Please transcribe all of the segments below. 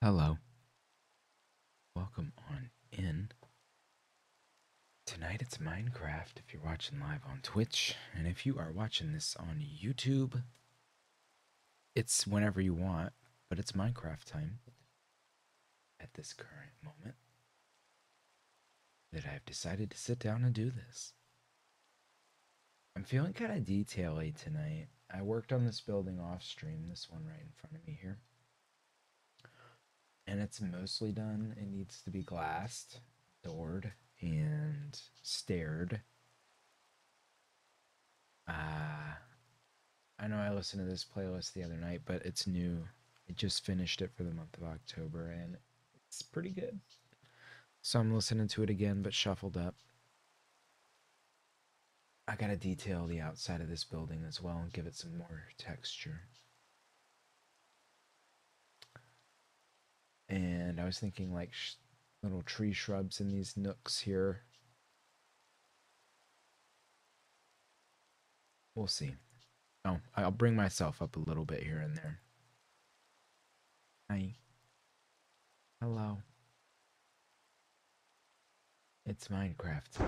Hello. Welcome on in. Tonight it's Minecraft if you're watching live on Twitch, and if you are watching this on YouTube, it's whenever you want, but it's Minecraft time at this current moment that I've decided to sit down and do this. I'm feeling kind of detail-y tonight. I worked on this building off stream, this one right in front of me here, and it's mostly done. It needs to be glassed, doored, and staired. I know I listened to this playlist the other night, but it's new. I just finished it for the month of October, and it's pretty good. So I'm listening to it again, but shuffled up. I gotta detail the outside of this building as well and give it some more texture. And I was thinking like little tree shrubs in these nooks here. We'll see. Oh, I'll bring myself up a little bit here and there. Hi. Hello. It's Minecraft.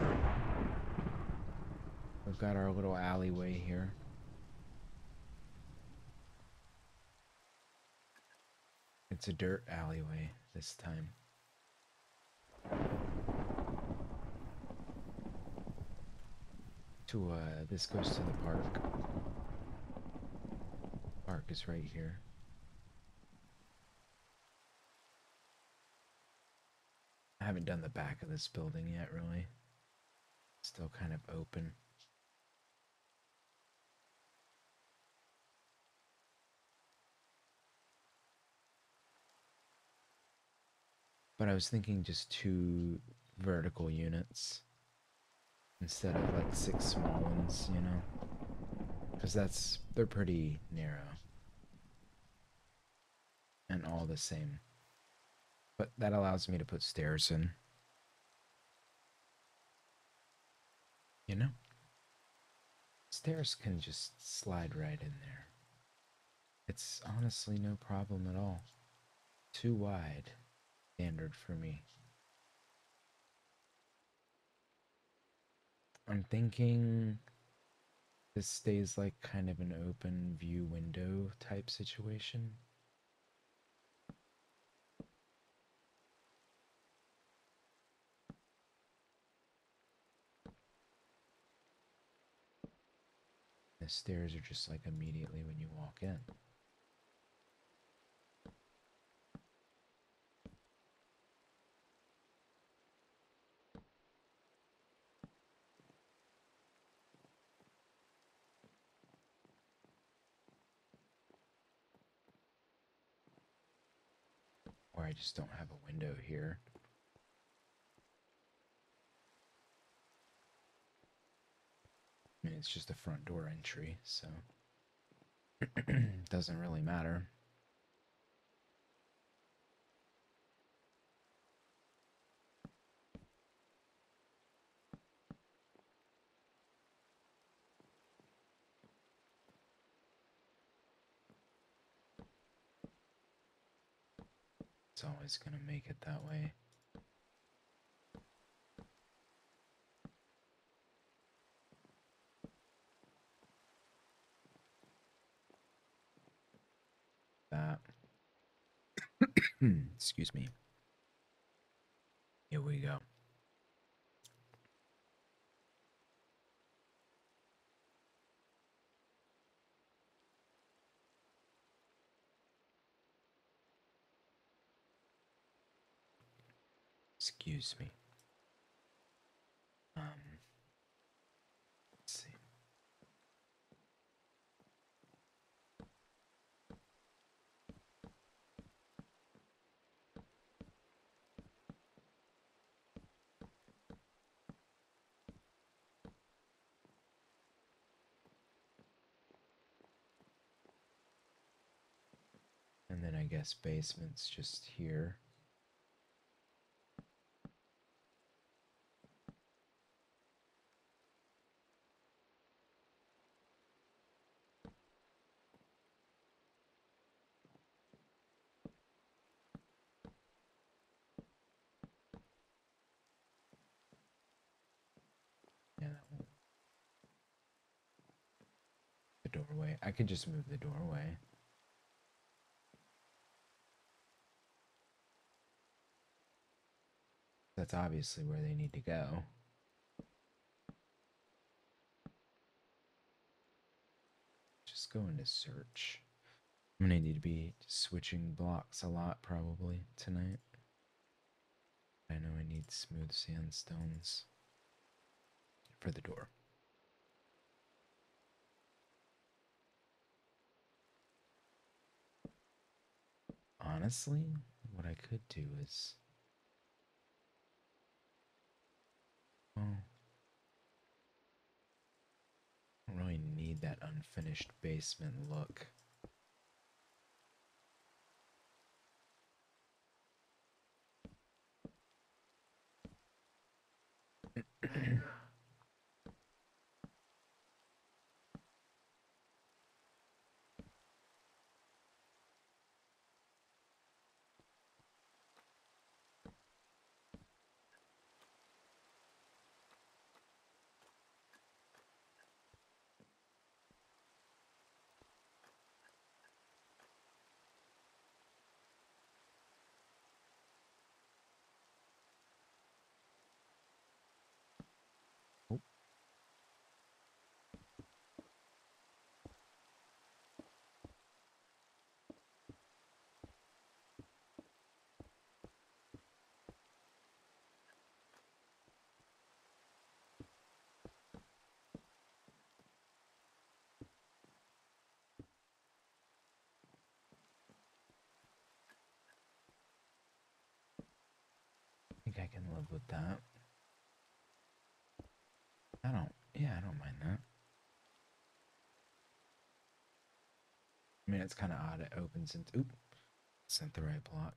We've got our little alleyway here. It's a dirt alleyway this time. This goes to the park. Park is right here. I haven't done the back of this building yet, really. Still kind of open. But I was thinking just 2 vertical units instead of like 6 small ones, you know? Because they're pretty narrow and all the same. But that allows me to put stairs in. You know? Stairs can just slide right in there. It's honestly no problem at all. Too wide. Standard for me. I'm thinking this stays like kind of an open view window type situation. The stairs are just like immediately when you walk in. Or I just don't have a window here. I mean, it's just a front door entry, so it doesn't really matter. It's always gonna make it that way. That. Excuse me. Here we go. Excuse me. Let's see. And then I guess basement's just here. the doorway. I could just move the doorway. That's obviously where they need to go. Just go into search. I'm gonna need to be switching blocks a lot probably tonight. I know I need smooth sandstones for the door. Honestly, what I could do is, well, I don't really need that unfinished basement look. Oh, I think I can live with that. I don't mind that. I mean, it's kind of odd. It opens into, oop, it's not the right block.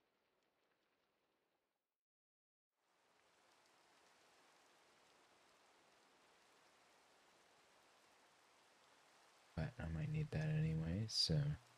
But I might need that anyway, so.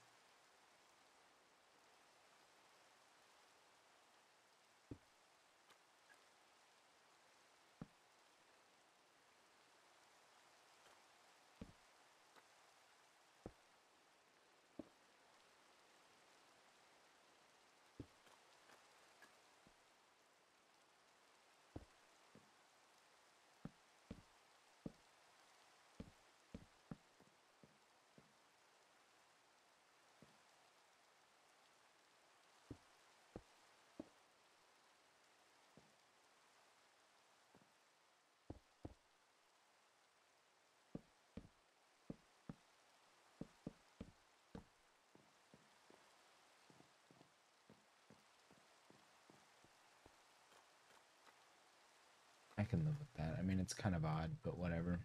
I can live with that. I mean, it's kind of odd, but whatever.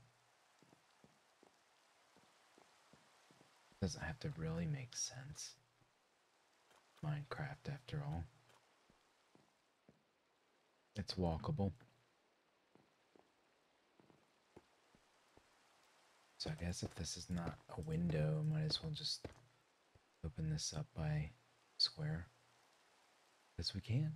Doesn't have to really make sense. Minecraft, after all. It's walkable. So I guess if this is not a window, I might as well just open this up by square. As we can.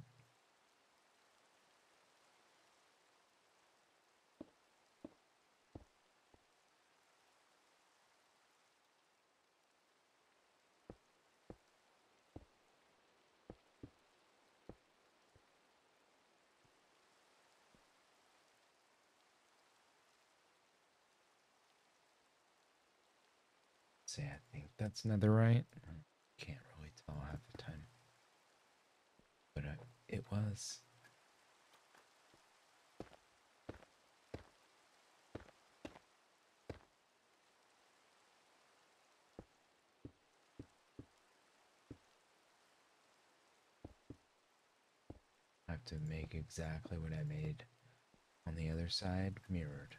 See, I think that's netherite. Can't really tell half the time. But it was. I have to make exactly what I made on the other side mirrored.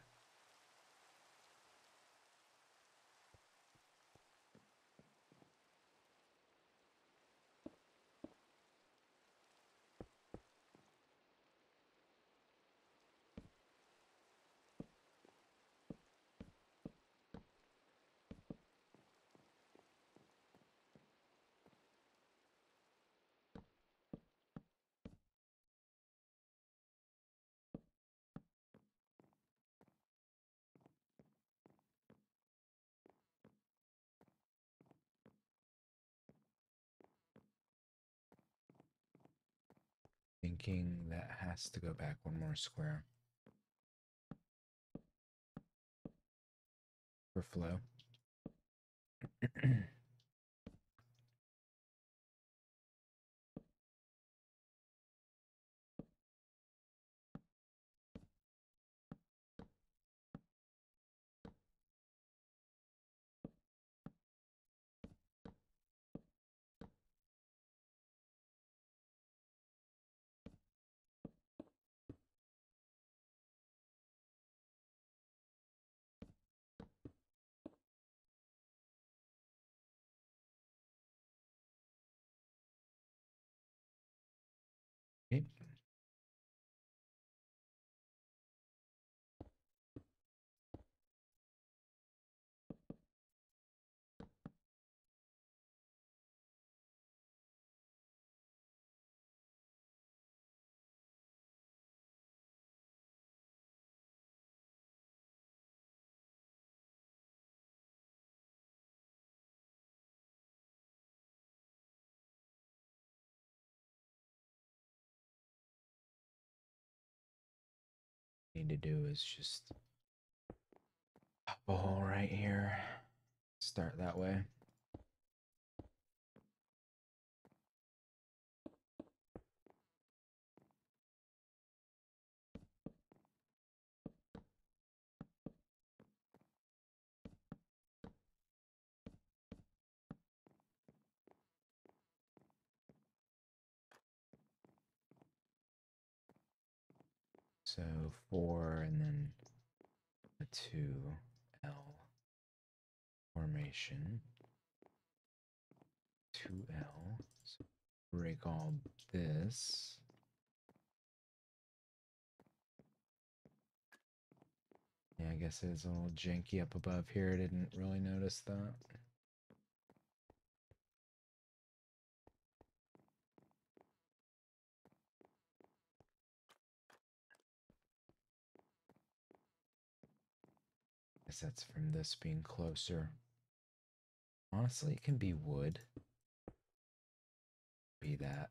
thinking that has to go back one more square for flow. Okay. Need to do is just pop a hole right here. Start that way. So 4 and then a 2L formation. 2L. So break all this. Yeah, I guess it's a little janky up above here. I didn't really notice that. Guess that's from this being closer. Honestly, it can be wood. Be that.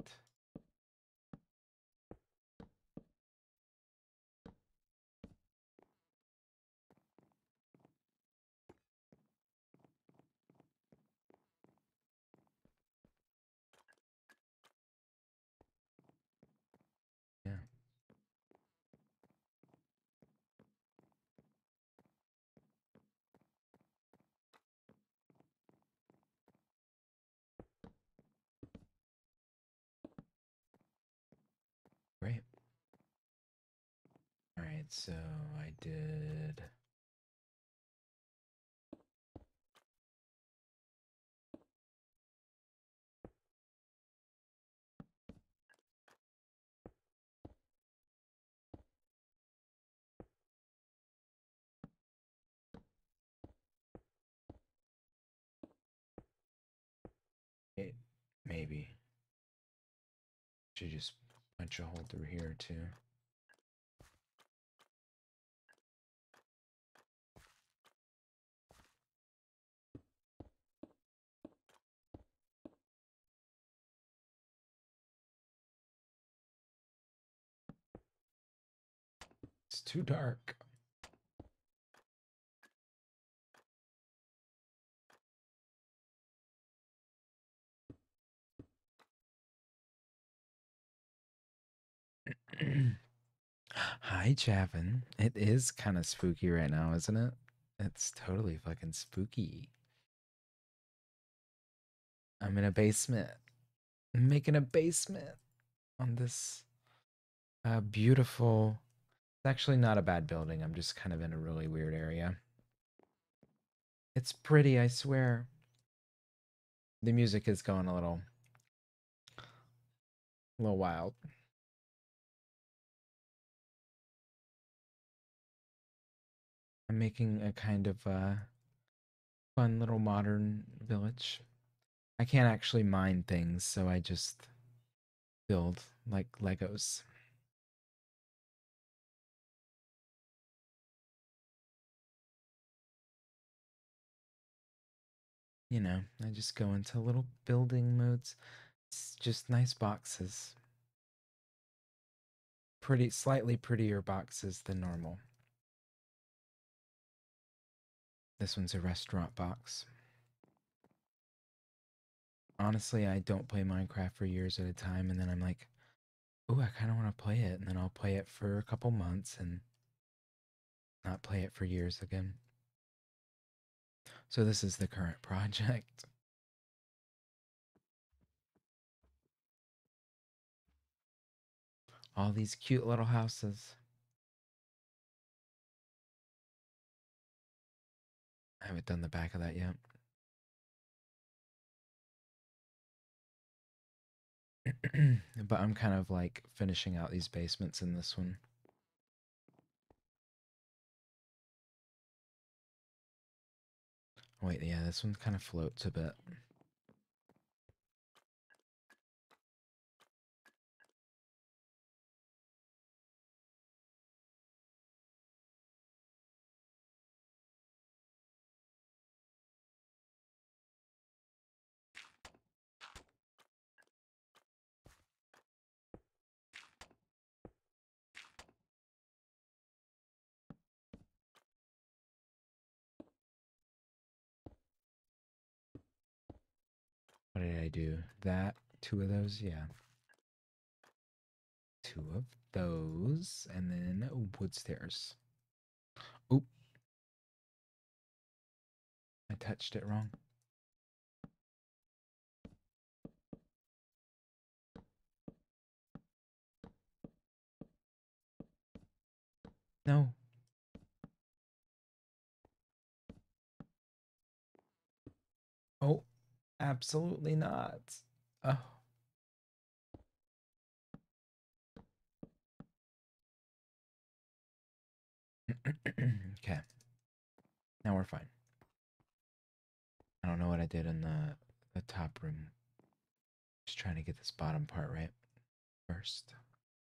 Yeah. Great. All right, so I did it. Maybe should just punch a hole through here too. It's too dark. Hi, Javin. It is kind of spooky right now, isn't it? It's totally fucking spooky. I'm in a basement. I'm making a basement on this beautiful. It's actually not a bad building. I'm just kind of in a really weird area. It's pretty, I swear. The music is going a little wild. I'm making a kind of fun little modern village. I can't actually mine things, so I just build like Legos. You know, I just go into little building modes. It's just nice boxes. slightly prettier boxes than normal. This one's a restaurant box. Honestly, I don't play Minecraft for years at a time, and then I'm like, oh, I kind of want to play it, and then I'll play it for a couple months and not play it for years again. So this is the current project. All these cute little houses. I haven't done the back of that yet. But I'm kind of like finishing out these basements in this one. Wait, yeah, this one kind of floats a bit. What did I do? That, two of those, yeah. Two of those, and then wood stairs. Oop. I touched it wrong. No. Oh, absolutely not. Oh. Okay. Now we're fine. I don't know what I did in the top room. Just trying to get this bottom part right first.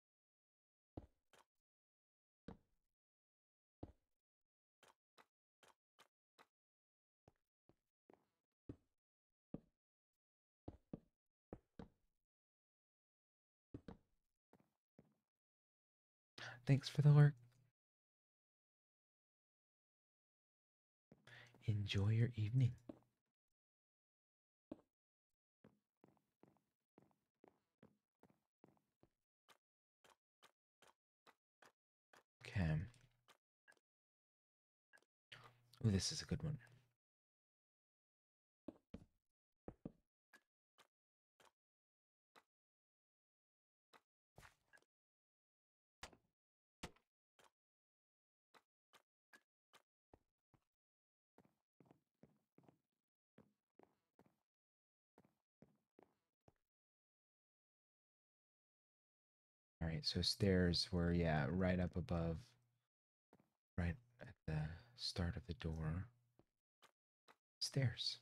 Thanks for the lurk. Enjoy your evening. Okay. Ooh, this is a good one. All right, so stairs were, yeah, right up above, right at the start of the door. Stairs.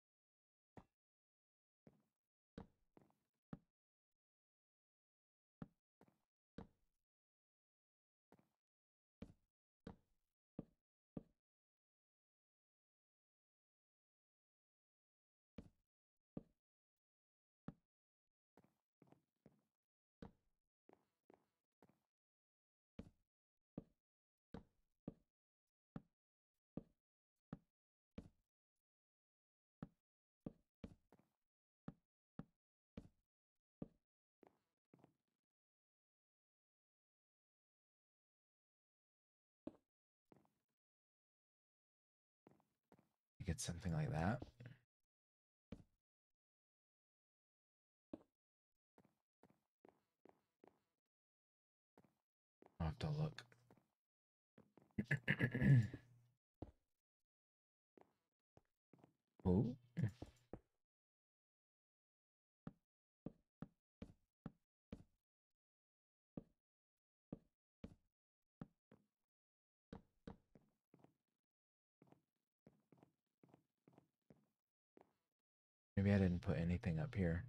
You get something like that. I'll have to look. Oh. Maybe I didn't put anything up here.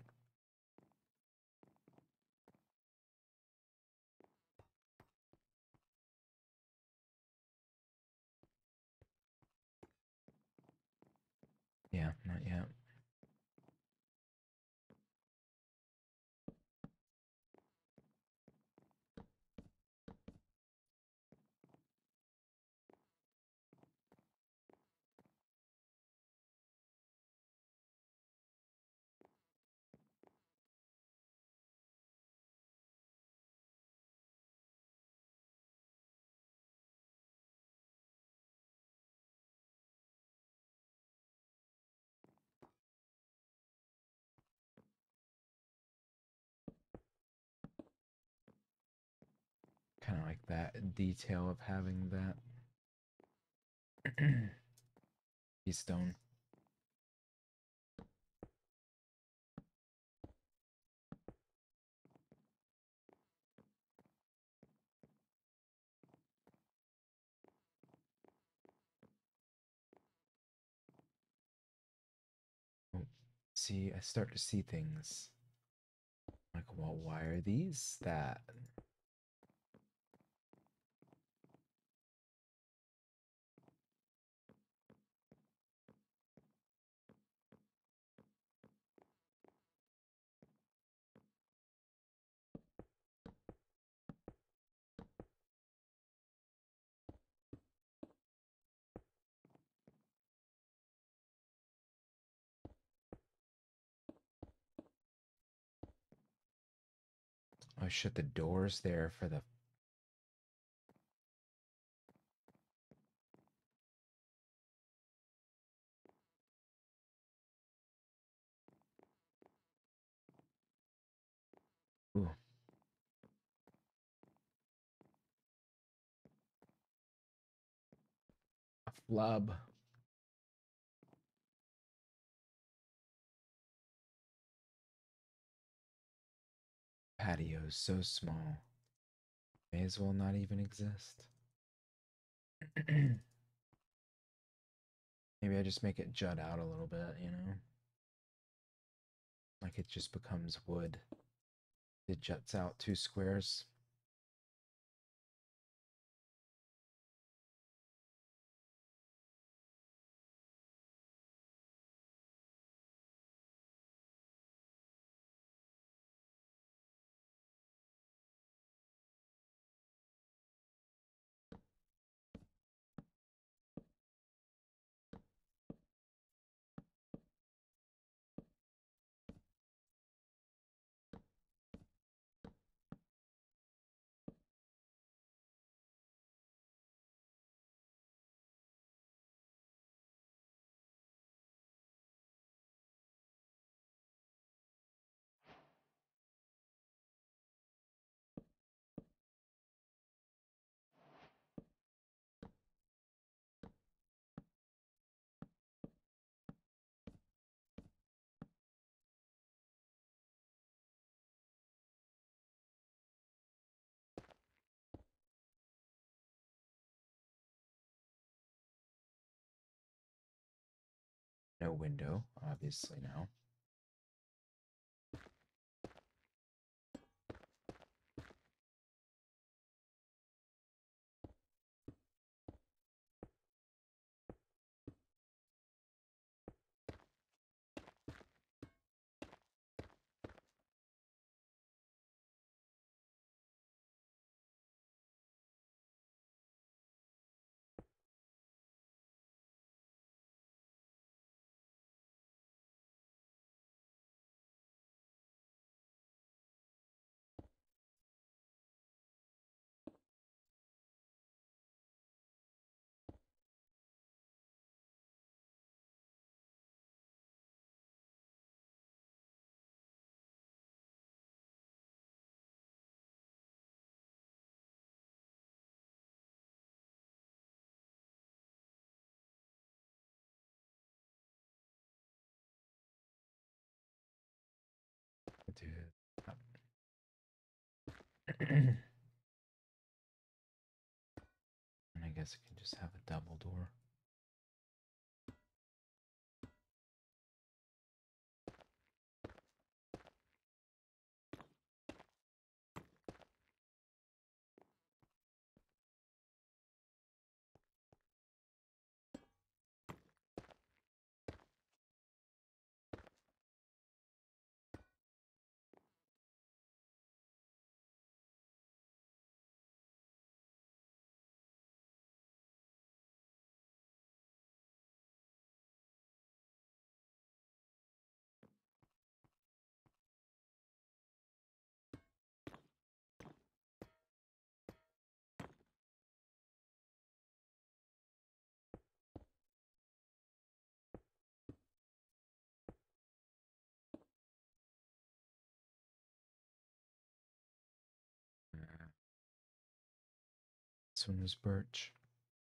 Yeah, not yet. like that detail of having that keystone. Oh, see, I start to see things. Like, well, why are these that? I shut the doors there for the. Ooh, a flub. Patio's so small. May as well not even exist. Maybe I just make it jut out a little bit, you know? Like it just becomes wood. It juts out 2 squares. No window, obviously now. Dude. And I guess I can just have a double door. This one was birch.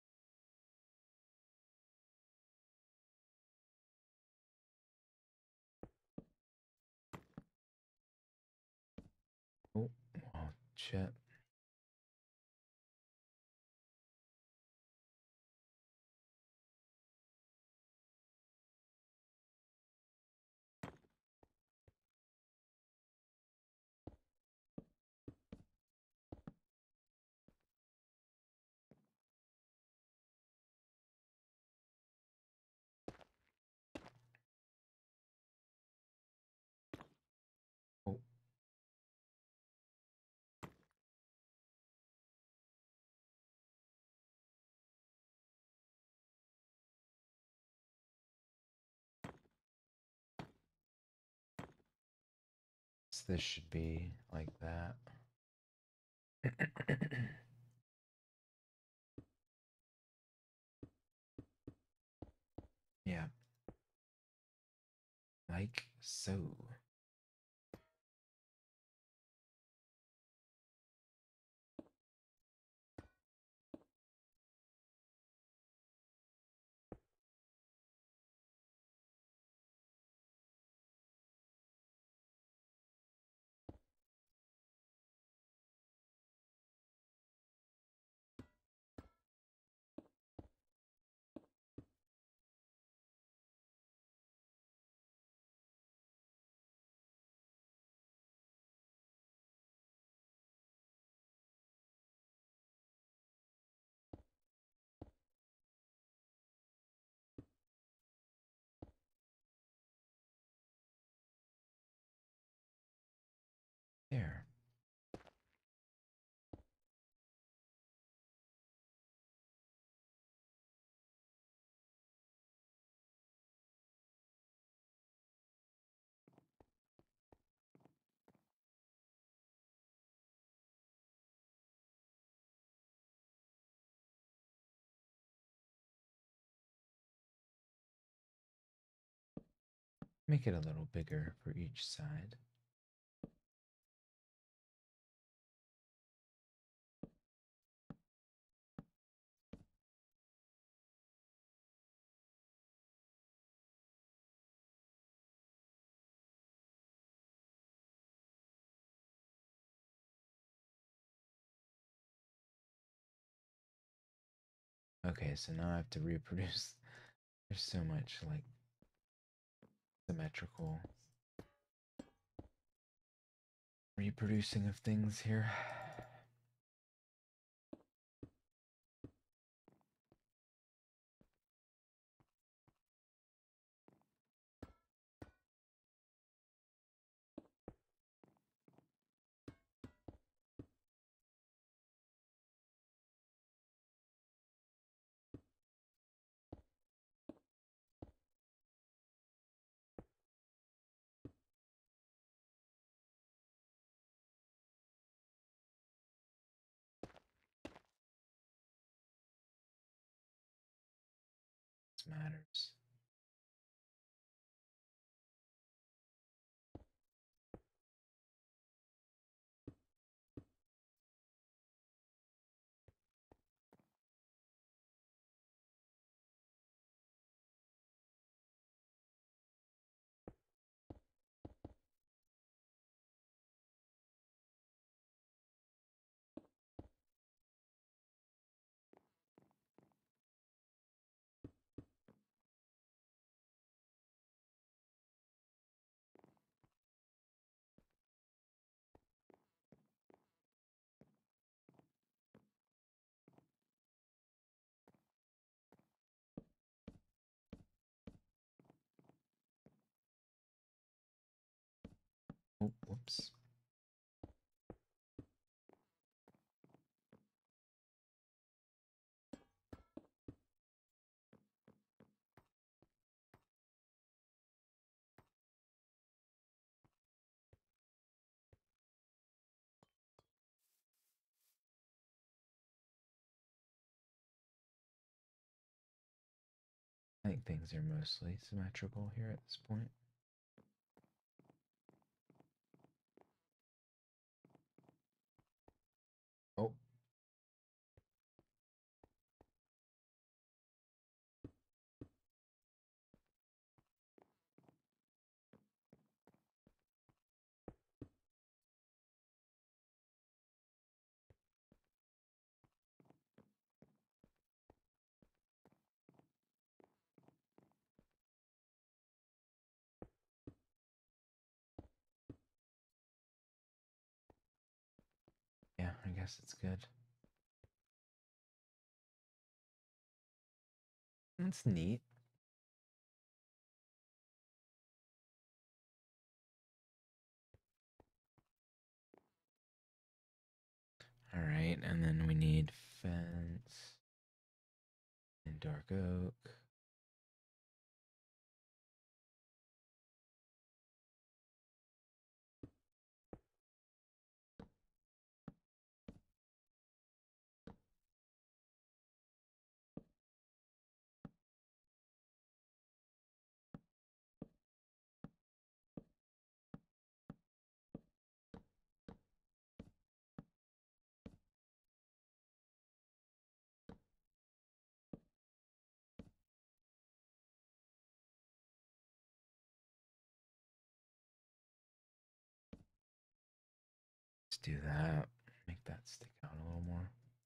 Oh, shit. Oh, so this should be like that. Yeah, like so. There. Make it a little bigger for each side. Okay, so now I have to reproduce. There's so much like symmetrical reproducing of things here. This matters. Oh, whoops. I think things are mostly symmetrical here at this point. Oh, guess it's good. That's neat. All right, and then we need fence and dark oak. Let's do that. Make that stick out a little more.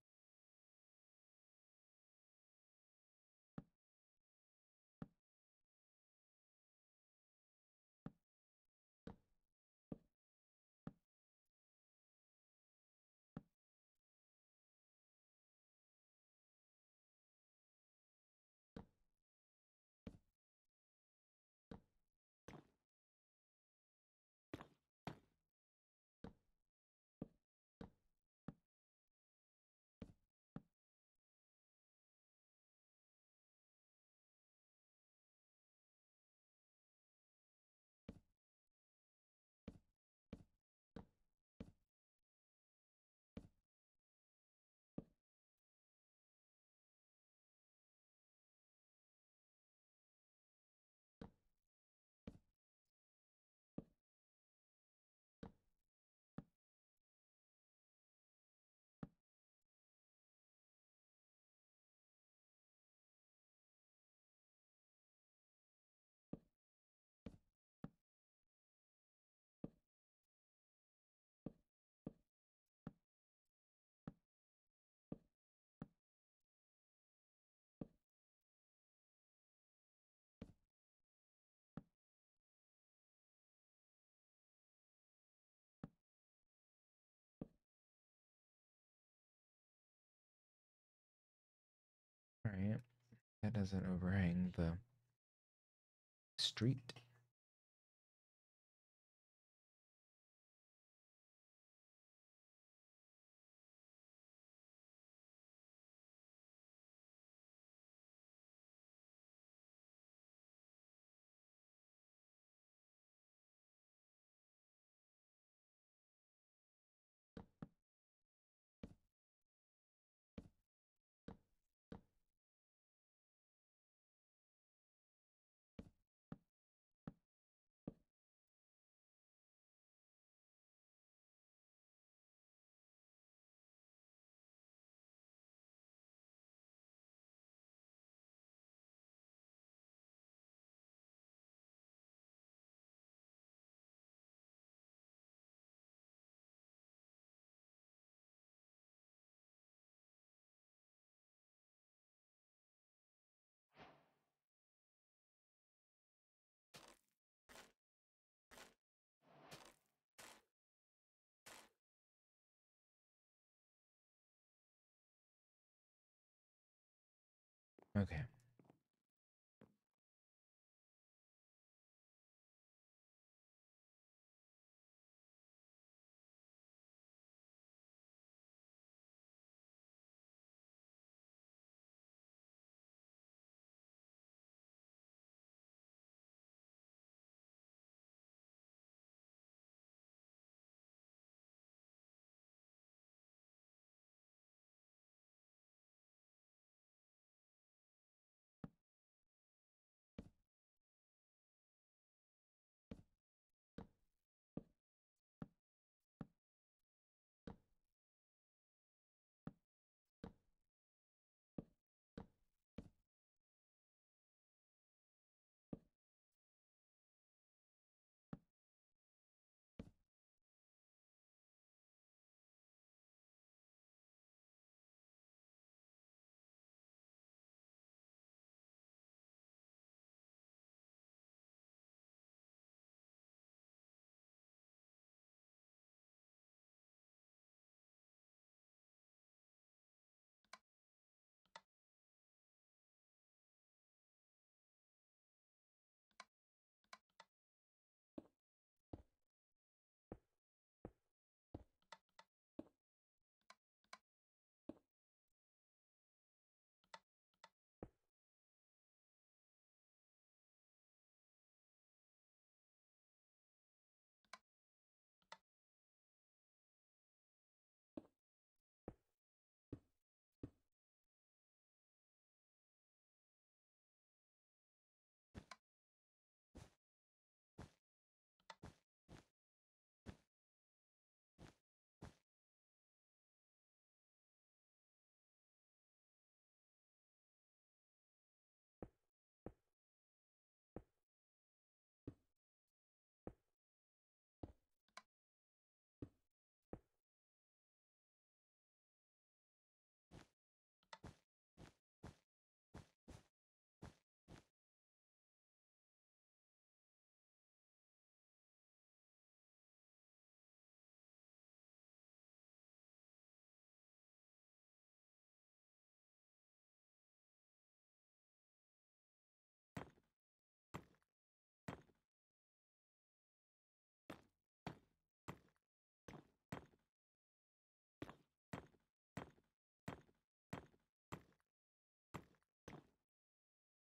All right. That doesn't overhang the street. Okay.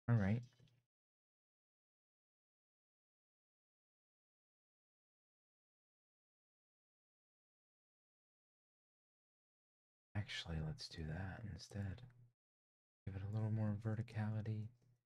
All right. Actually, let's do that instead. Give it a little more verticality.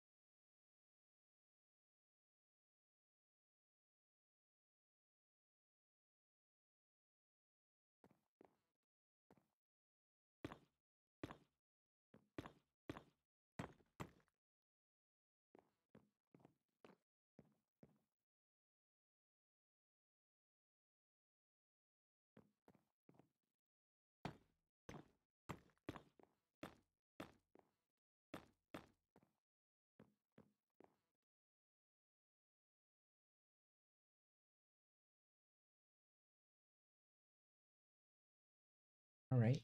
All right.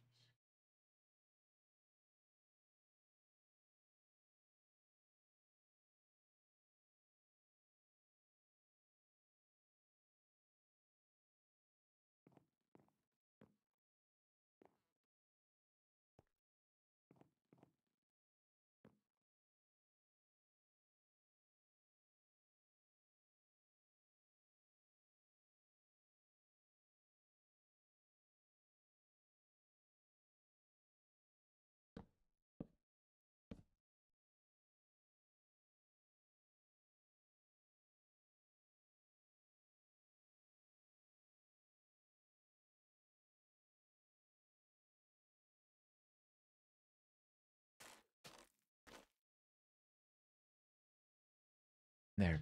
There.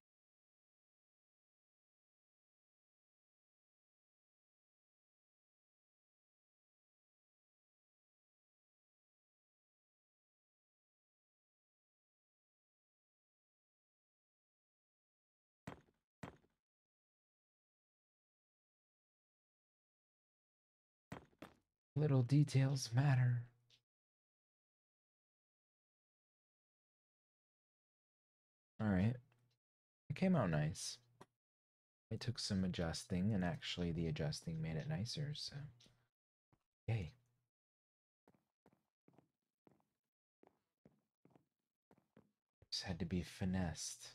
Little details matter. All right. It came out nice. It took some adjusting, and actually, the adjusting made it nicer, so. Yay. Just had to be finessed.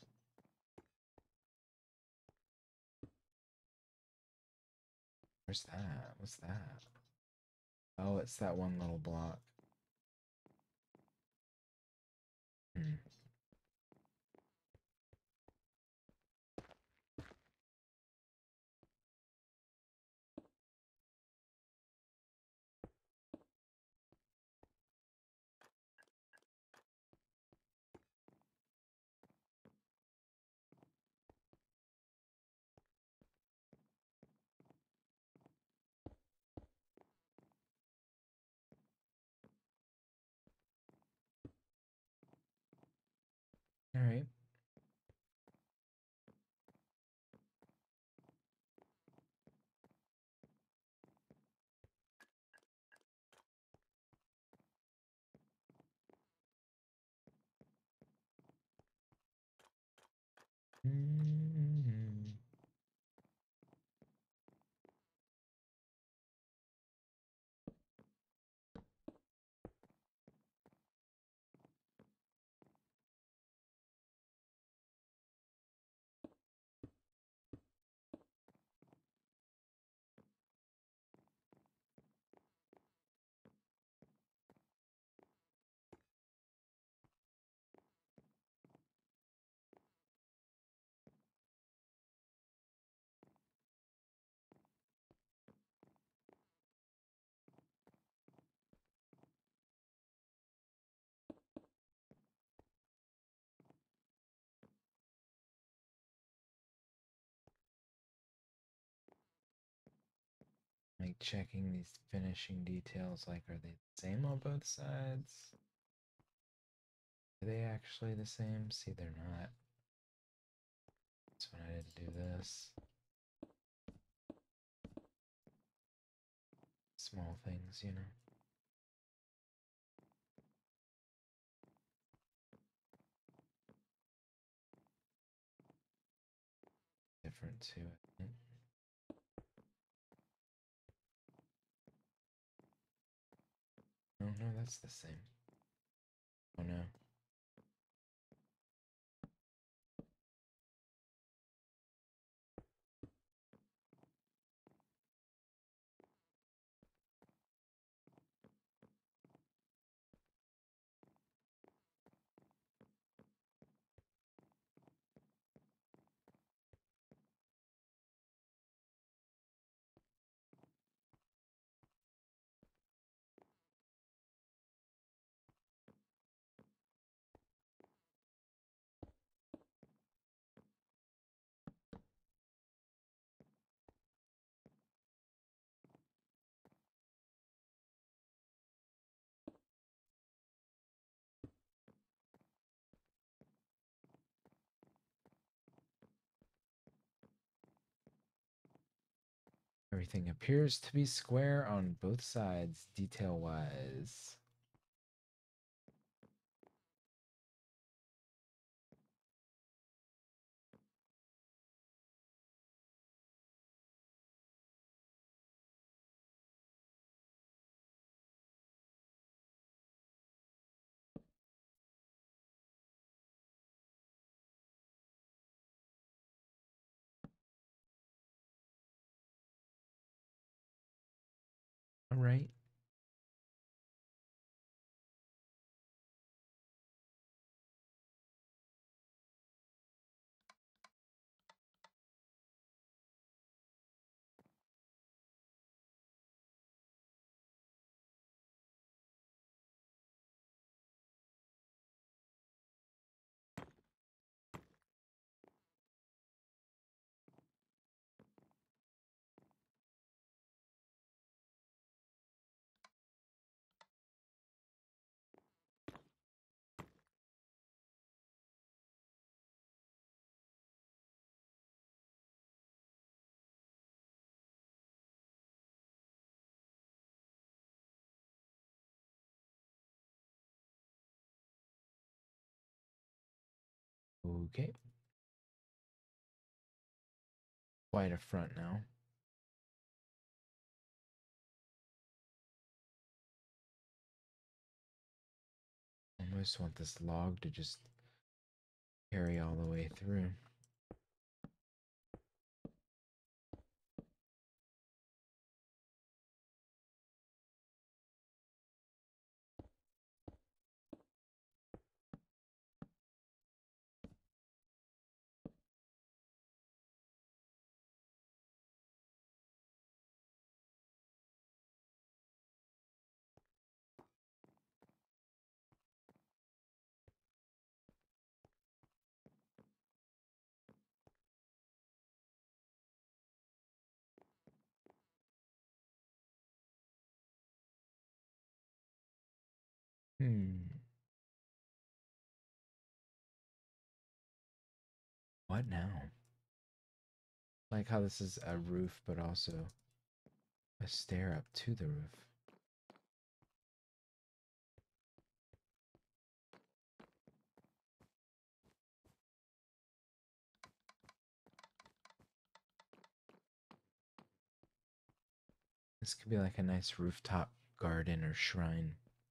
Where's that? What's that? Oh, it's that one little block. Hmm. All right. Mm-hmm. Like checking these finishing details, like, are they the same on both sides? Are they actually the same? See, they're not. That's when I didn't do this. Small things, you know. Different too, I think. Oh no, that's the same. Oh no. Everything appears to be square on both sides, detail-wise. All right. Okay. Quite a front now. Almost want this log to just carry all the way through. What now? Like how this is a roof, but also a stair up to the roof. This could be like a nice rooftop garden or shrine.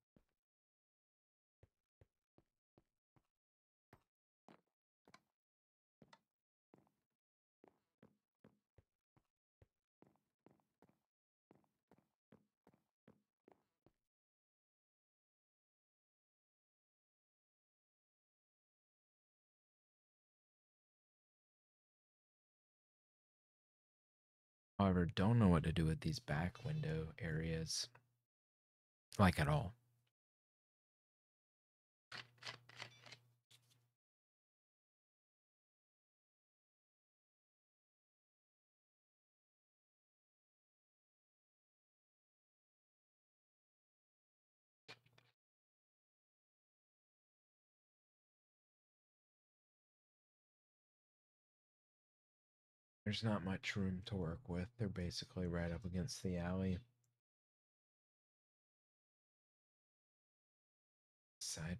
However, don't know what to do with these back window areas. Like at all. There's not much room to work with. They're basically right up against the alley. Side.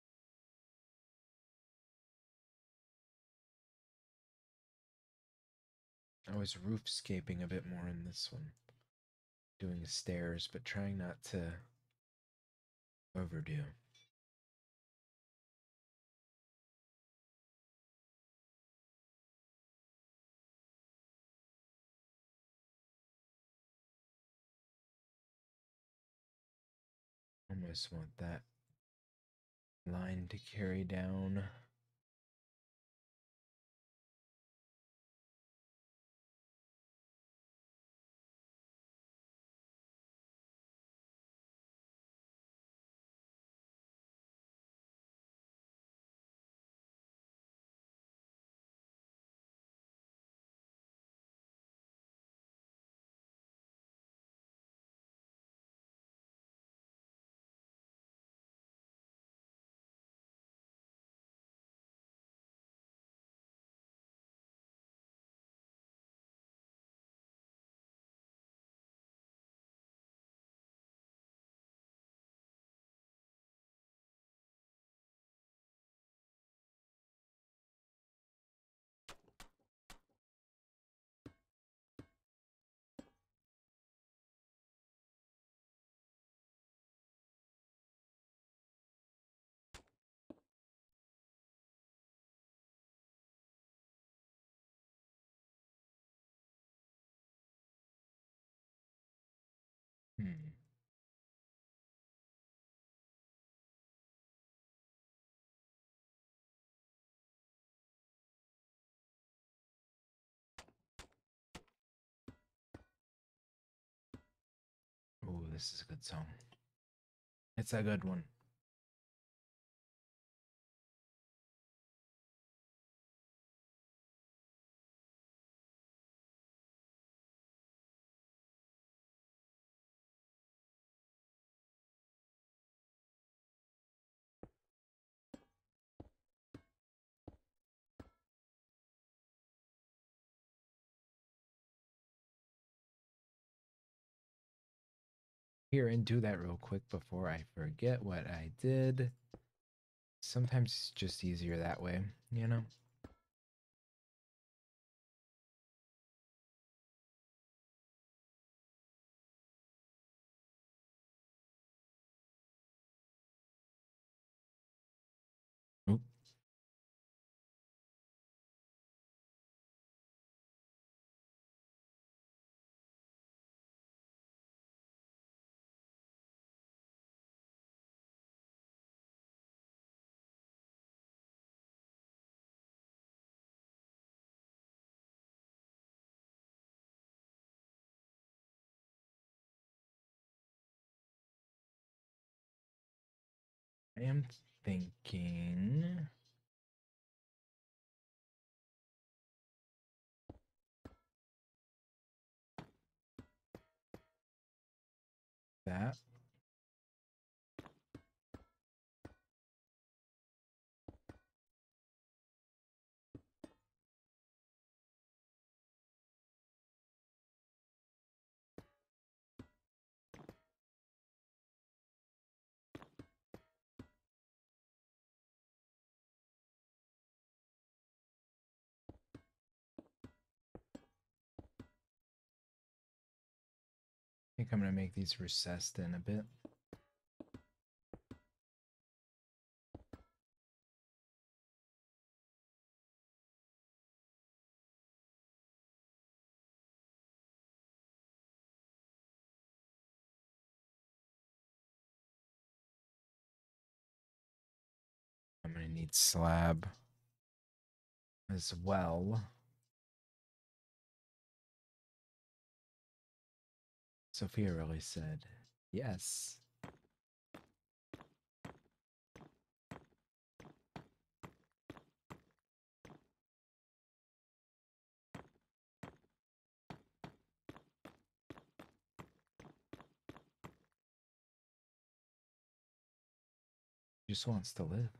I was roofscaping a bit more in this one. Doing stairs, but trying not to overdo. Almost want that line to carry down. this is a good song. It's a good one. Here, and do that real quick before I forget what I did. Sometimes it's just easier that way, you know? Oop. I am thinking that. I think I'm gonna make these recessed in a bit. I'm gonna need slab as well. Sophia really said yes. Just wants to live.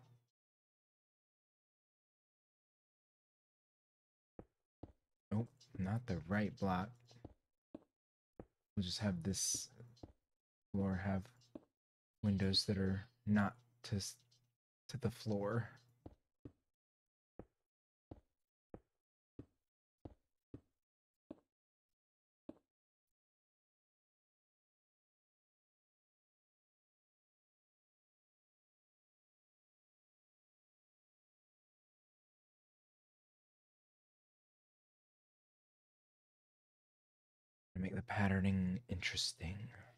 Nope, not the right block. We'll just have this floor have windows that are not to the floor. To make the patterning interesting.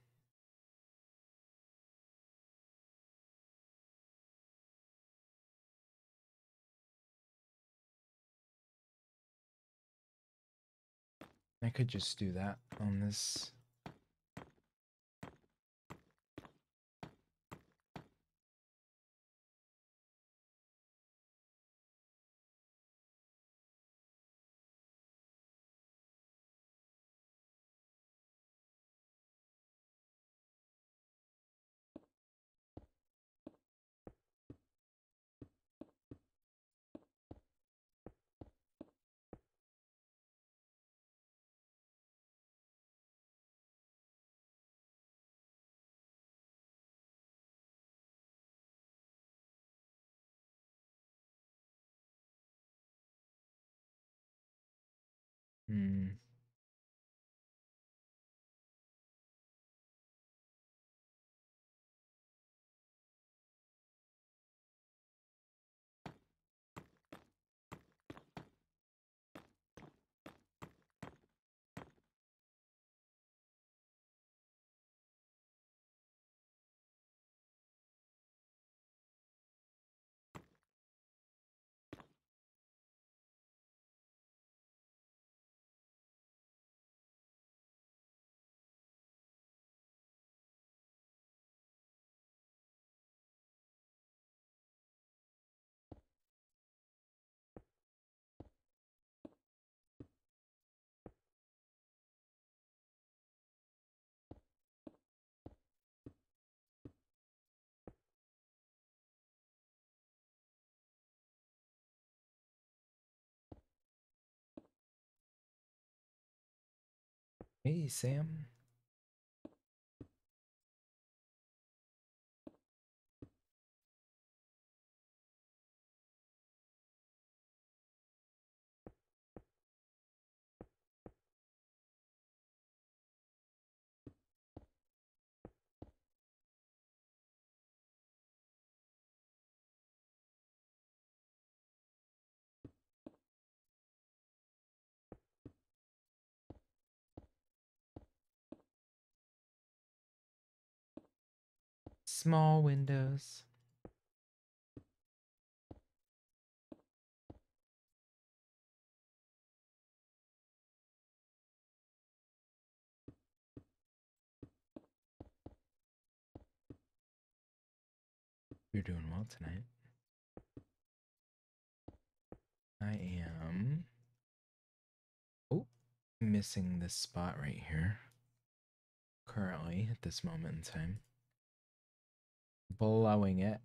I could just do that on this. Hmm. Hey, Sam. Small windows. You're doing well tonight. I am. Oh, missing this spot right here. Currently, at this moment in time. Blowing it.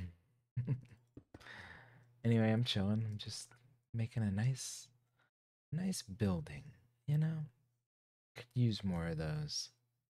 Anyway, I'm chilling. I'm just making a nice building, you know? Could use more of those.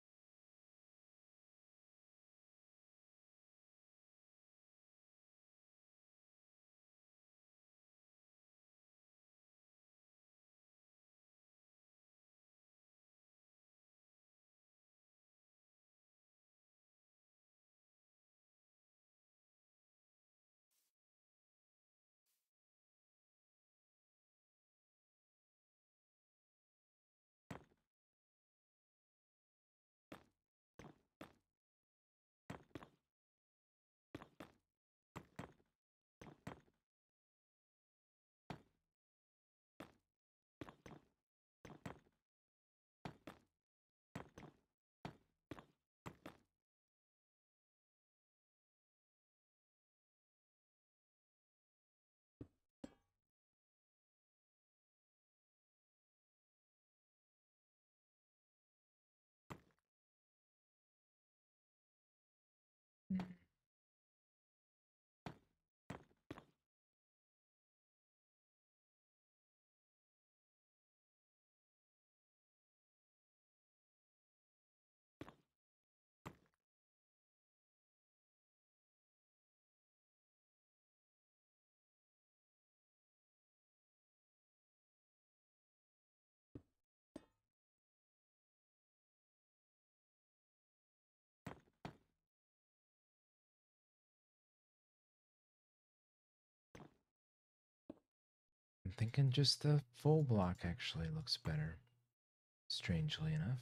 I'm thinking just the full block actually looks better, strangely enough.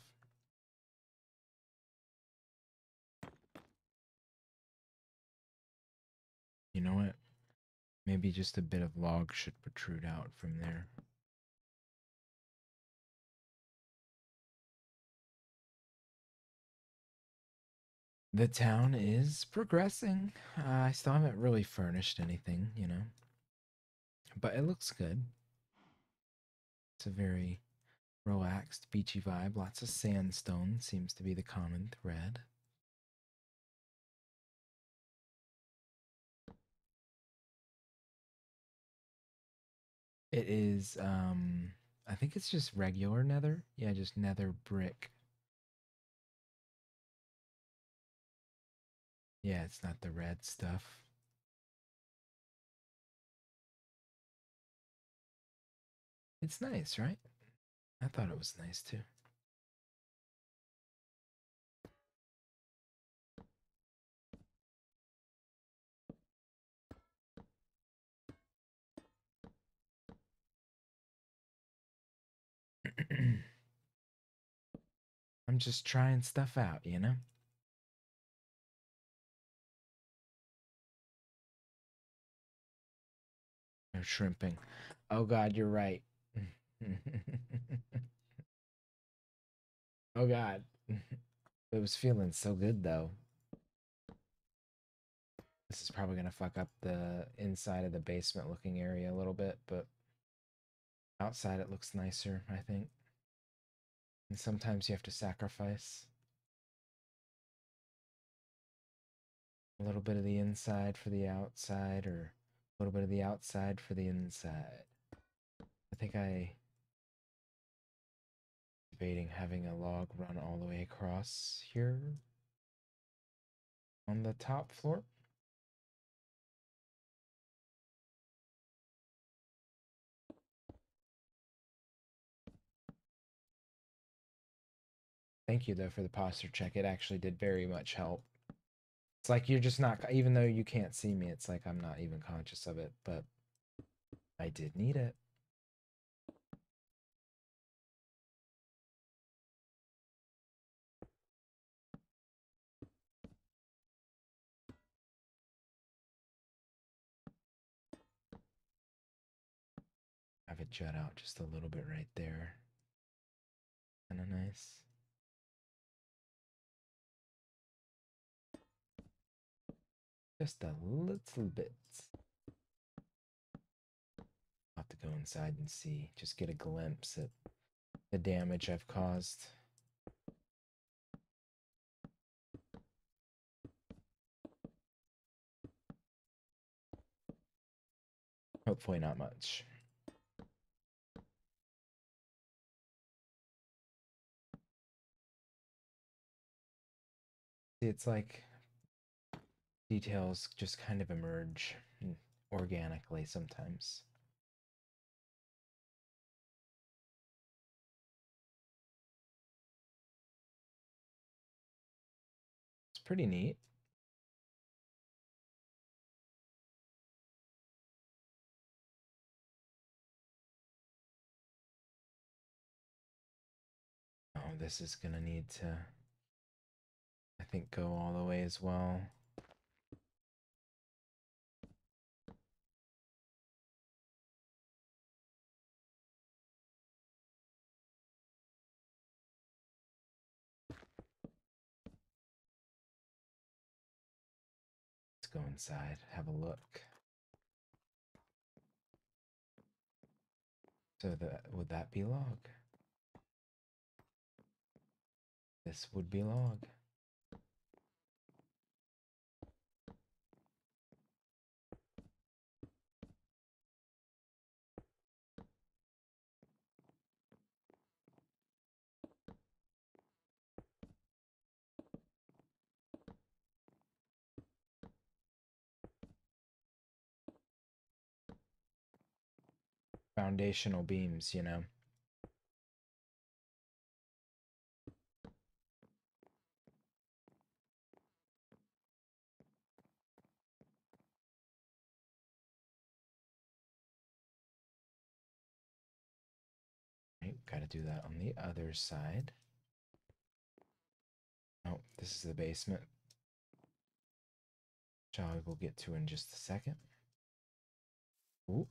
You know what? Maybe just a bit of log should protrude out from there. The town is progressing. I still haven't really furnished anything, you know, but it looks good. It's a very relaxed, beachy vibe. Lots of sandstone seems to be the common thread. It is, I think it's just regular nether. Yeah, just nether brick. Yeah, it's not the red stuff. It's nice, right? I thought it was nice too. I'm just trying stuff out, you know? No shrimping. Oh god, you're right. Oh god. It was feeling so good though. This is probably gonna fuck up the inside of the basement looking area a little bit, but outside it looks nicer, I think. And sometimes you have to sacrifice a little bit of the inside for the outside, or a little bit of the outside for the inside. I think I Debating having a log run all the way across here on the top floor. Thank you though for the posture check. It actually did very much help. It's like you're just not, even though you can't see me, it's like I'm not even conscious of it, but I did need it. Have it jut out just a little bit right there. Kind of nice. Just a little bit. I'll have to go inside and see, just get a glimpse at the damage I've caused. Hopefully not much. It's like details just kind of emerge organically sometimes. It's pretty neat. Oh, this is gonna need to, I think, go all the way as well. Let's go inside, have a look. So would that be log? This would be log. Foundational beams, you know. Right, gotta do that on the other side. Oh, this is the basement, which I will get to in just a second. Ooh.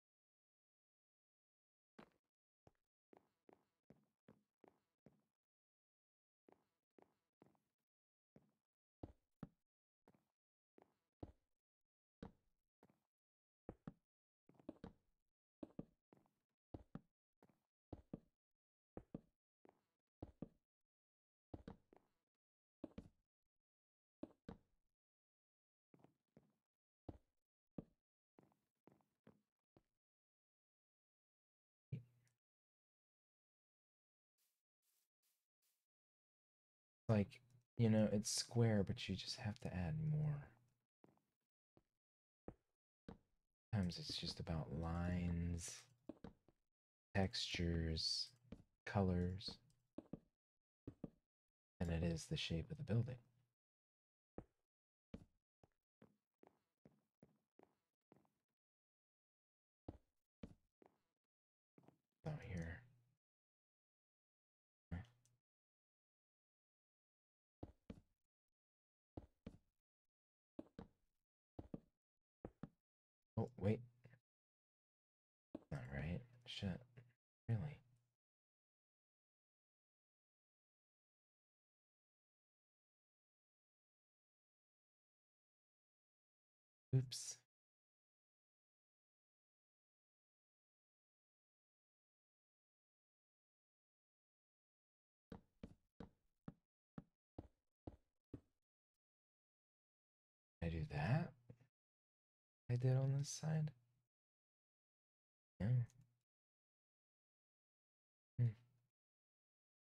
Like, you know, it's square, but you just have to add more. Sometimes it's just about lines, textures, colors, than it is the shape of the building. Out here. Oh, wait. Not right. Shit. Really? Oops. Did I do that? I did on this side? Yeah. Hmm.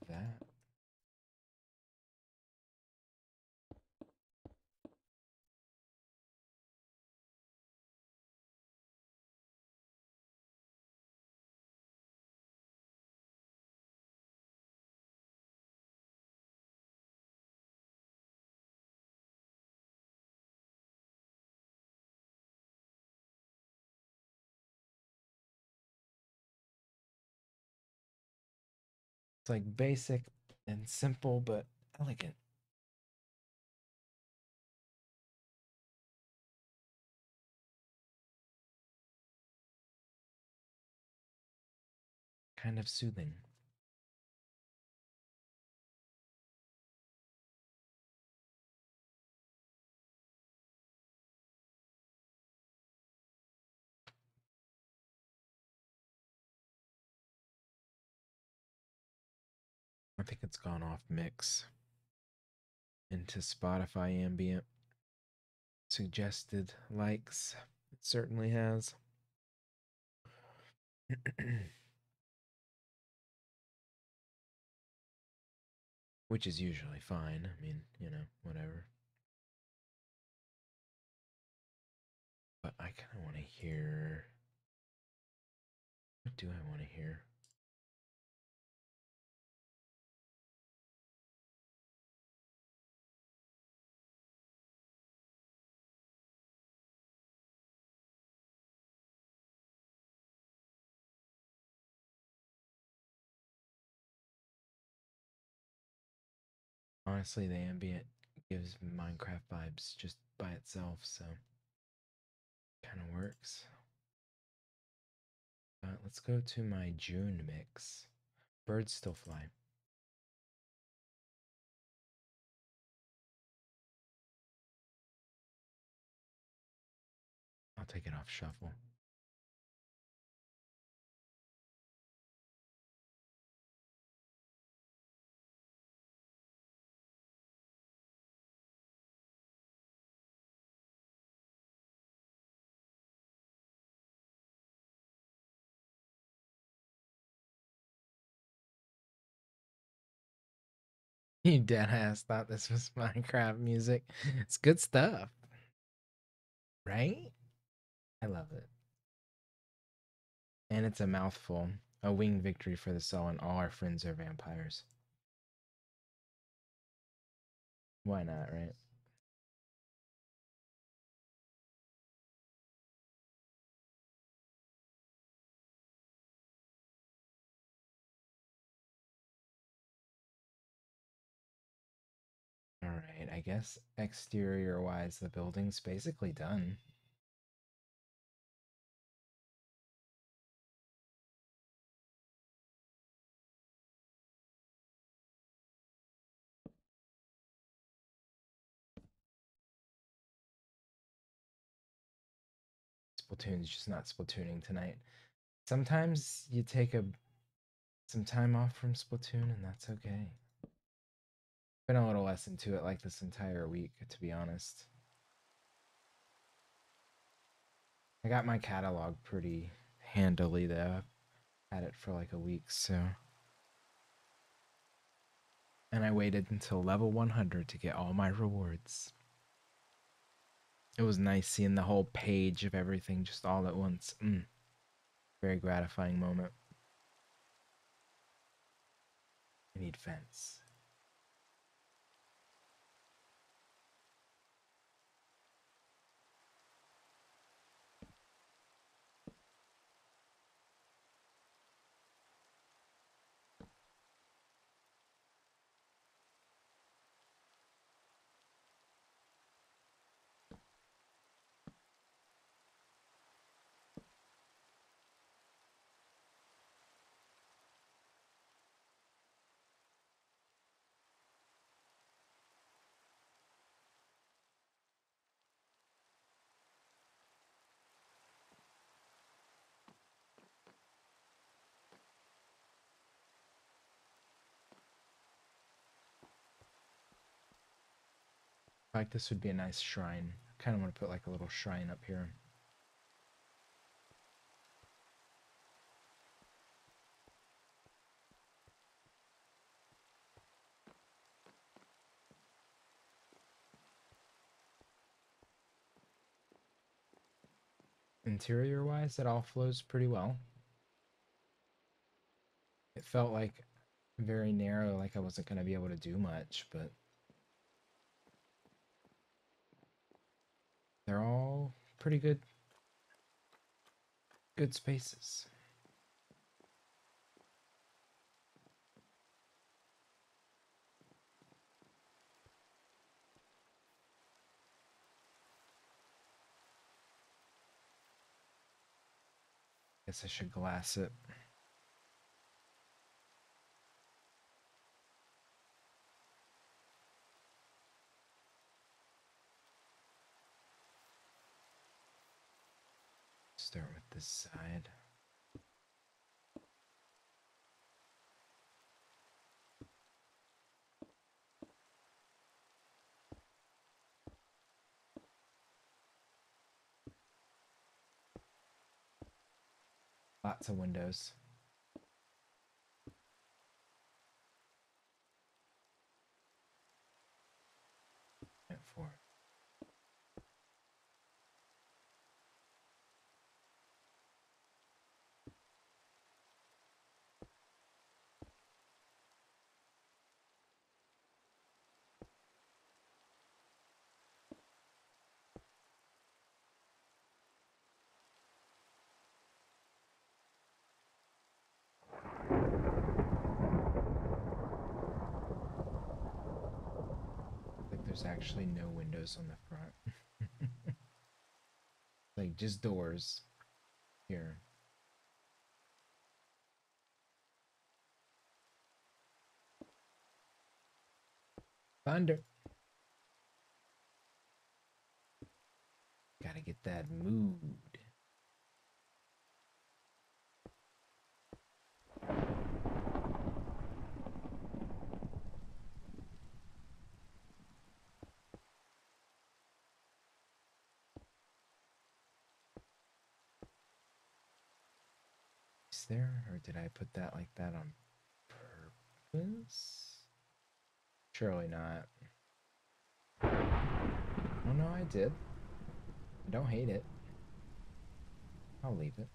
that. It's like basic and simple, but elegant. Kind of soothing. I think it's gone off mix into Spotify ambient suggested likes. It certainly has. Which is usually fine. I mean, whatever. But I kind of want to hear. What do I want to hear? Honestly, the ambient gives Minecraft vibes just by itself, so kind of works. Let's go to my June mix. Birds still fly. I'll take it off shuffle. You dead ass thought this was Minecraft music. It's good stuff, right? I love it. And it's a mouthful. A winged victory for the soul, and all our friends are vampires. Why not, right? Alright, I guess exterior wise, the building's basically done. Splatoon's just not Splatooning tonight. Sometimes you take some time off from Splatoon, and that's okay. Been a little less into it like this entire week, to be honest. I got my catalog pretty handily though. Had it for like a week, so. And I waited until level 100 to get all my rewards. It was nice seeing the whole page of everything just all at once. Very gratifying moment. I need fence. Like this would be a nice shrine. I kind of want to put like a little shrine up here. interior wise, it all flows pretty well. It felt like very narrow, like I wasn't going to be able to do much, but they're all pretty good spaces. Guess I should glass it. Start with this side. Lots of windows. Went for it. Like there's actually no windows on the front. Like just doors here. Thunder. Gotta get that mood. Is there, or did I put that like that on purpose? Surely not. Oh no, I did. I don't hate it. I'll leave it.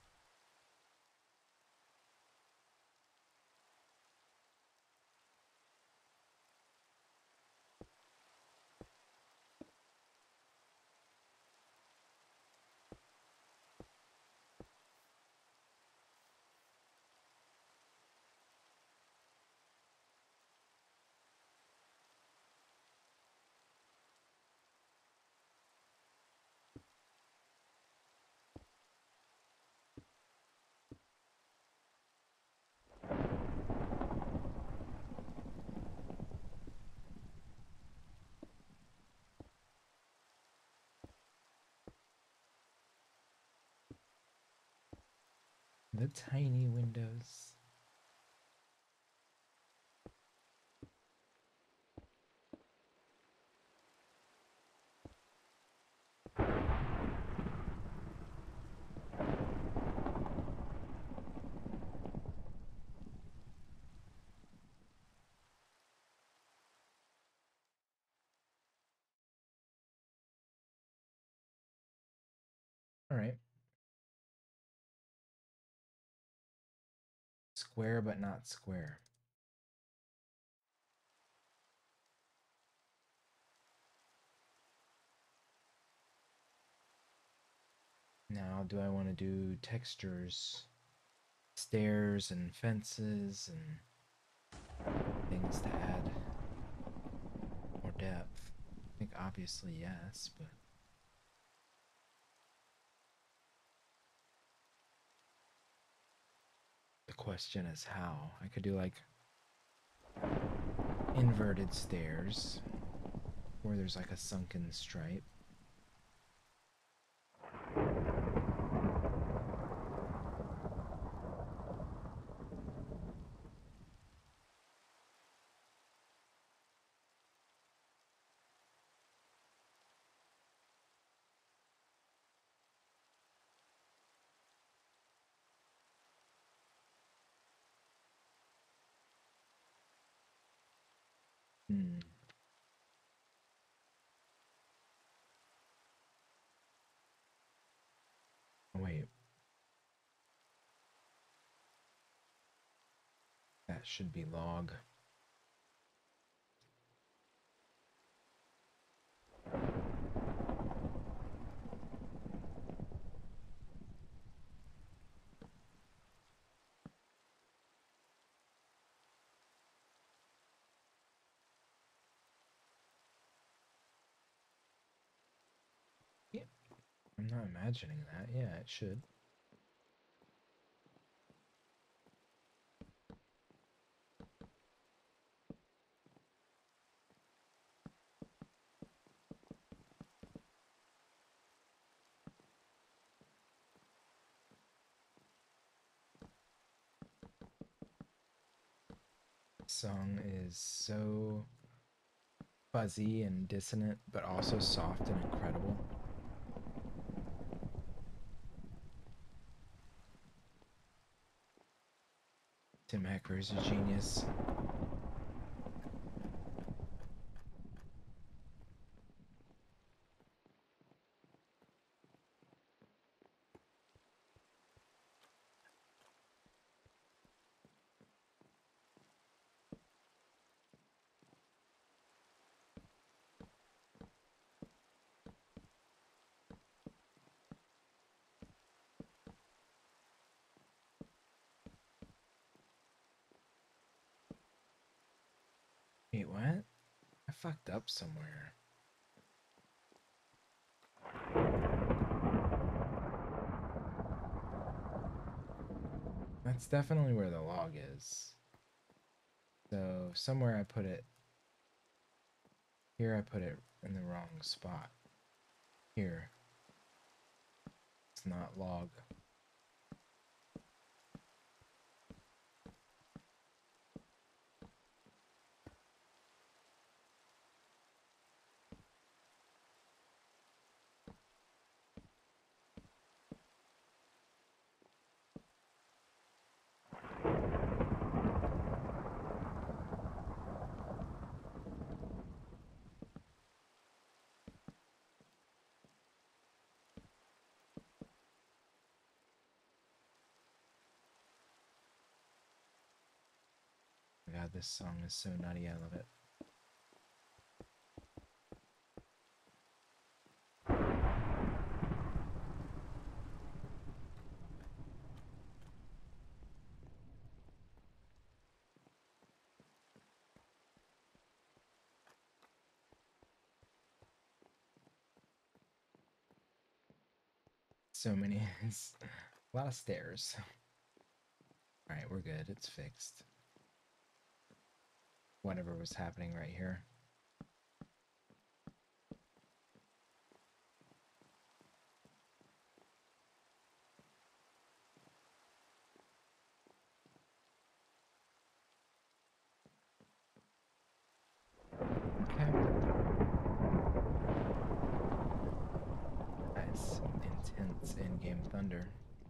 The tiny windows. All right. Square but not square. Now, do I want to do textures, stairs and fences and things to add more depth? I think obviously yes, but the question is how. I could do like inverted stairs where there's like a sunken stripe. Hmm. Wait. That should be log. Yeah, I'm not imagining that. Yeah, it should. Song is so fuzzy and dissonant, but also soft and incredible. Tim Hecker is a genius. Wait, what? I fucked up somewhere. That's definitely where the log is. So somewhere I put it. Here I put it in the wrong spot. Here. It's not log. Oh my God, this song is so nutty. I love it. So many. A lot of stairs. Alright, we're good. It's fixed. Whatever was happening right here. Okay. Nice. Intense in-game thunder.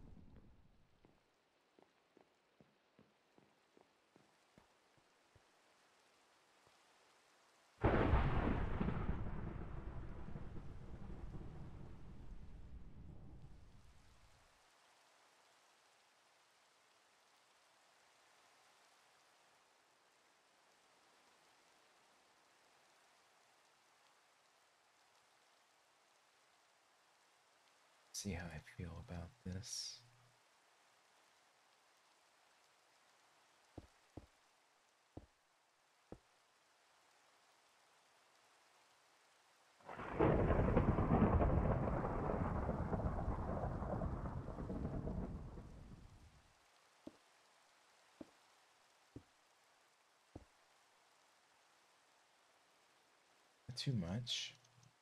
See how I feel about this. Too much.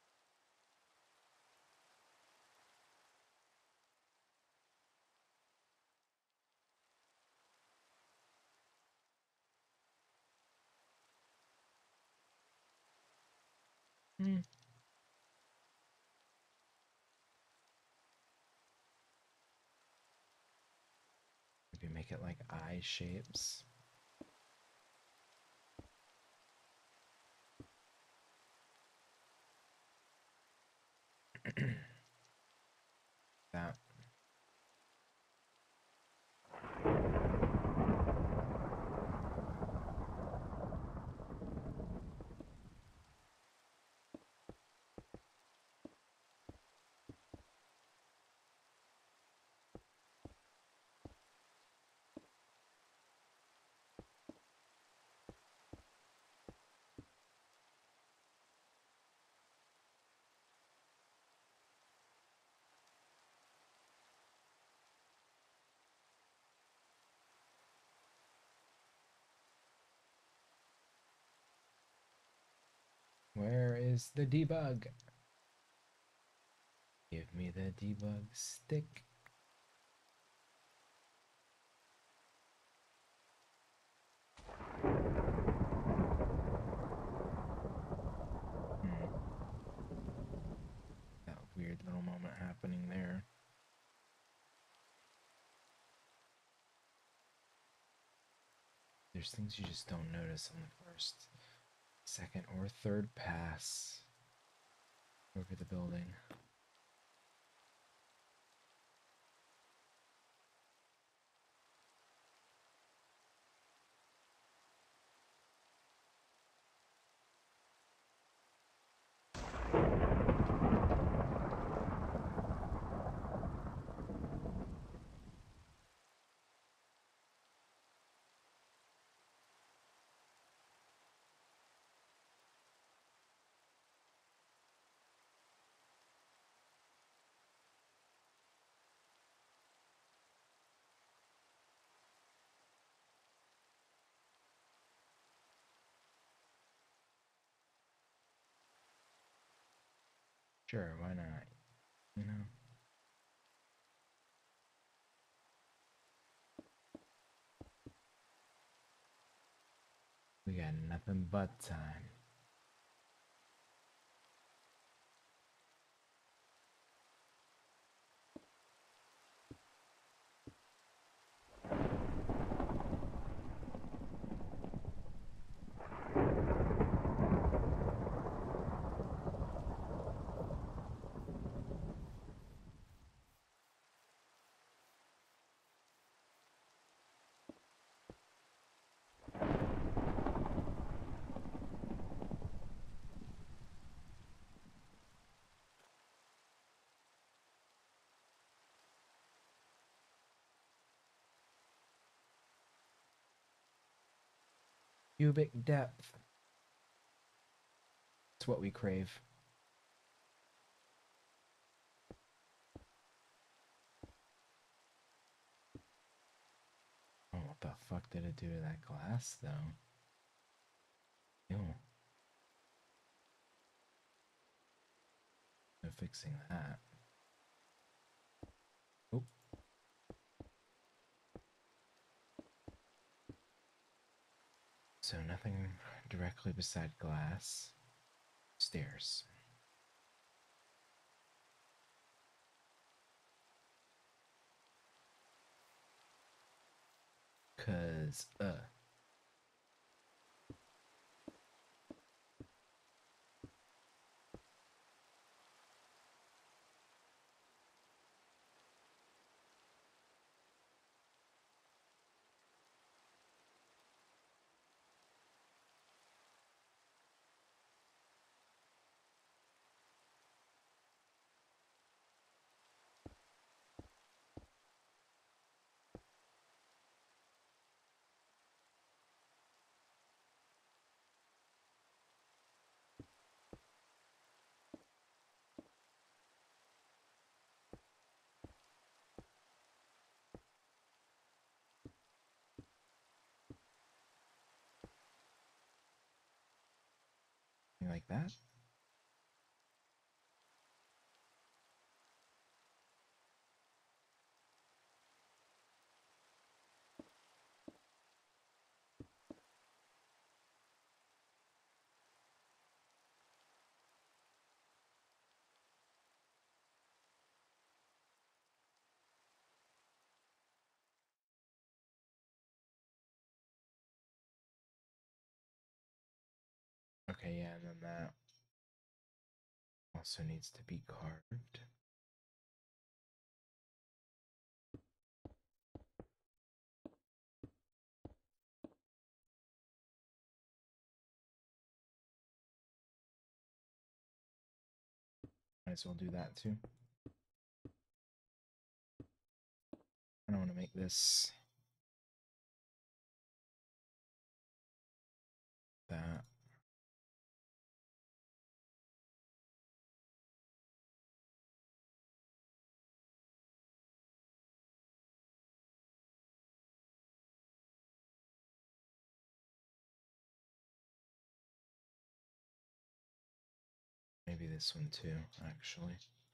Hmm. Maybe make it like eye shapes. That. Where's the debug? Give me the debug stick. That weird little moment happening there. There's things you just don't notice on the first, second, or third pass over the building. Sure, why not? You know? We got nothing but time. Cubic depth. It's what we crave. Oh, what the fuck did it do to that glass, though? Ew. No fixing that. Oh. So nothing directly beside glass. Stairs. Cause, like that? Okay, yeah, and then that also needs to be carved. Might as well do that too. I don't want to make this that. this one too, actually.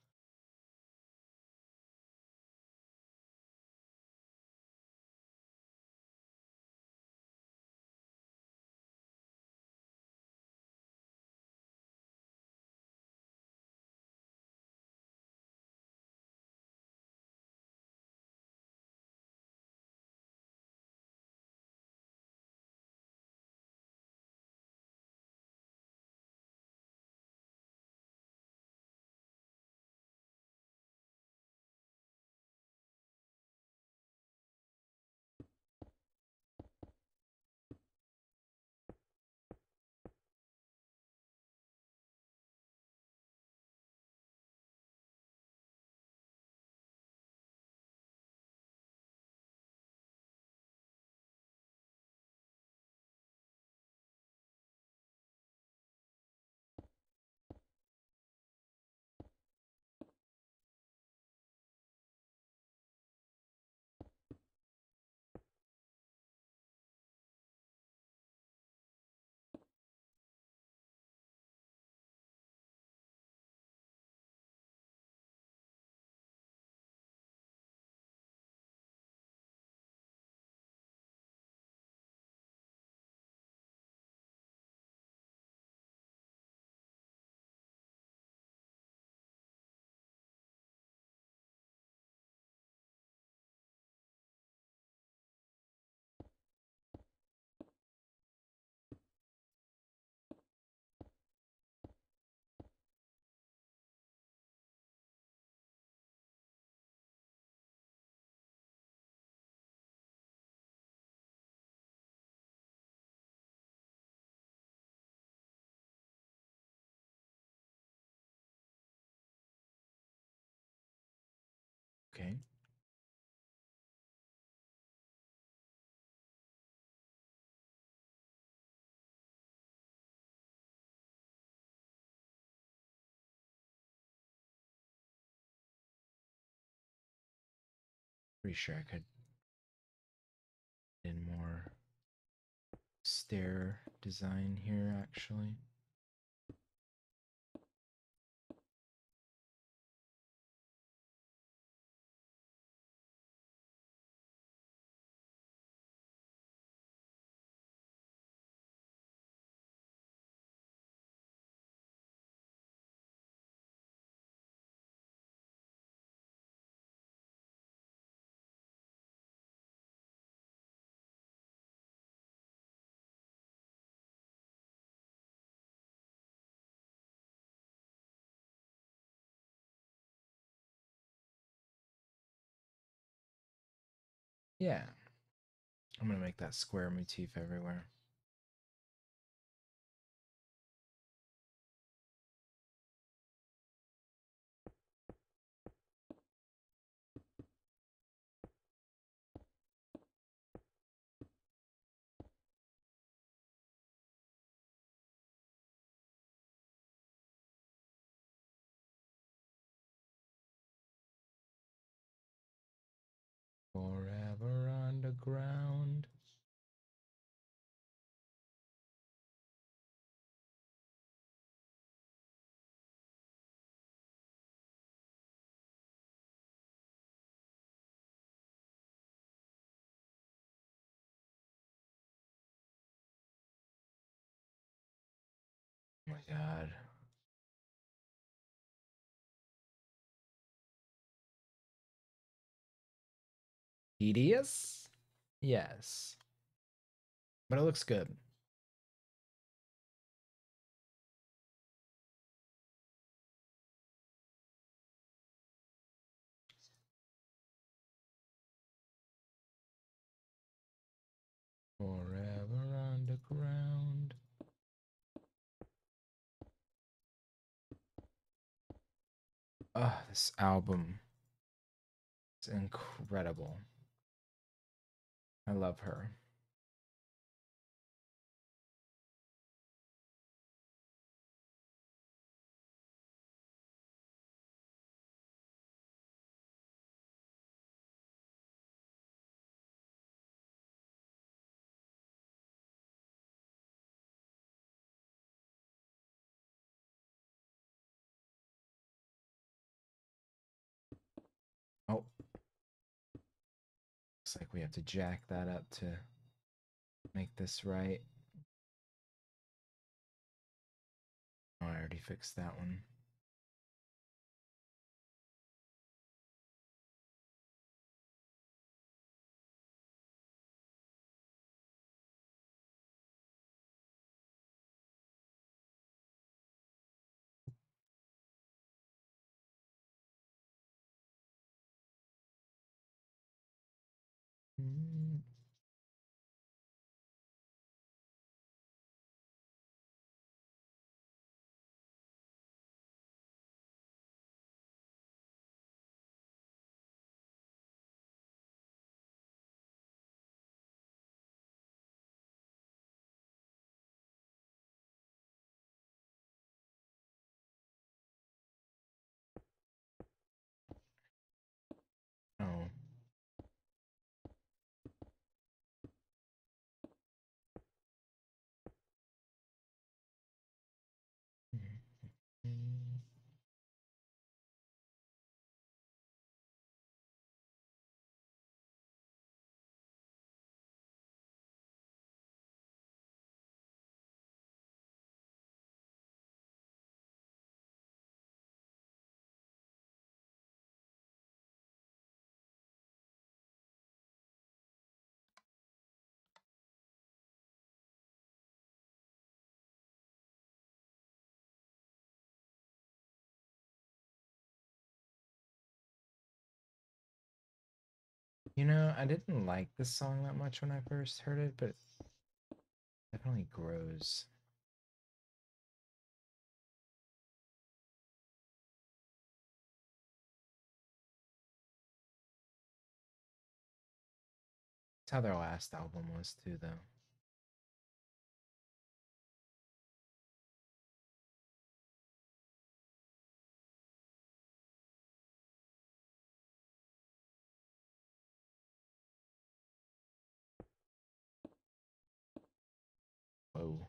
Okay. Pretty sure I could in more stair design here, actually. Yeah, I'm gonna make that square motif everywhere. Forever underground. Oh my god. Tedious? Yes. But it looks good. Forever underground. This album is incredible. I love her. Looks like we have to jack that up to make this right. Oh, I already fixed that one. Mm. Oh. Mm. You know, I didn't like this song that much when I first heard it, but it definitely grows. It's how their last album was too, though. Whoa.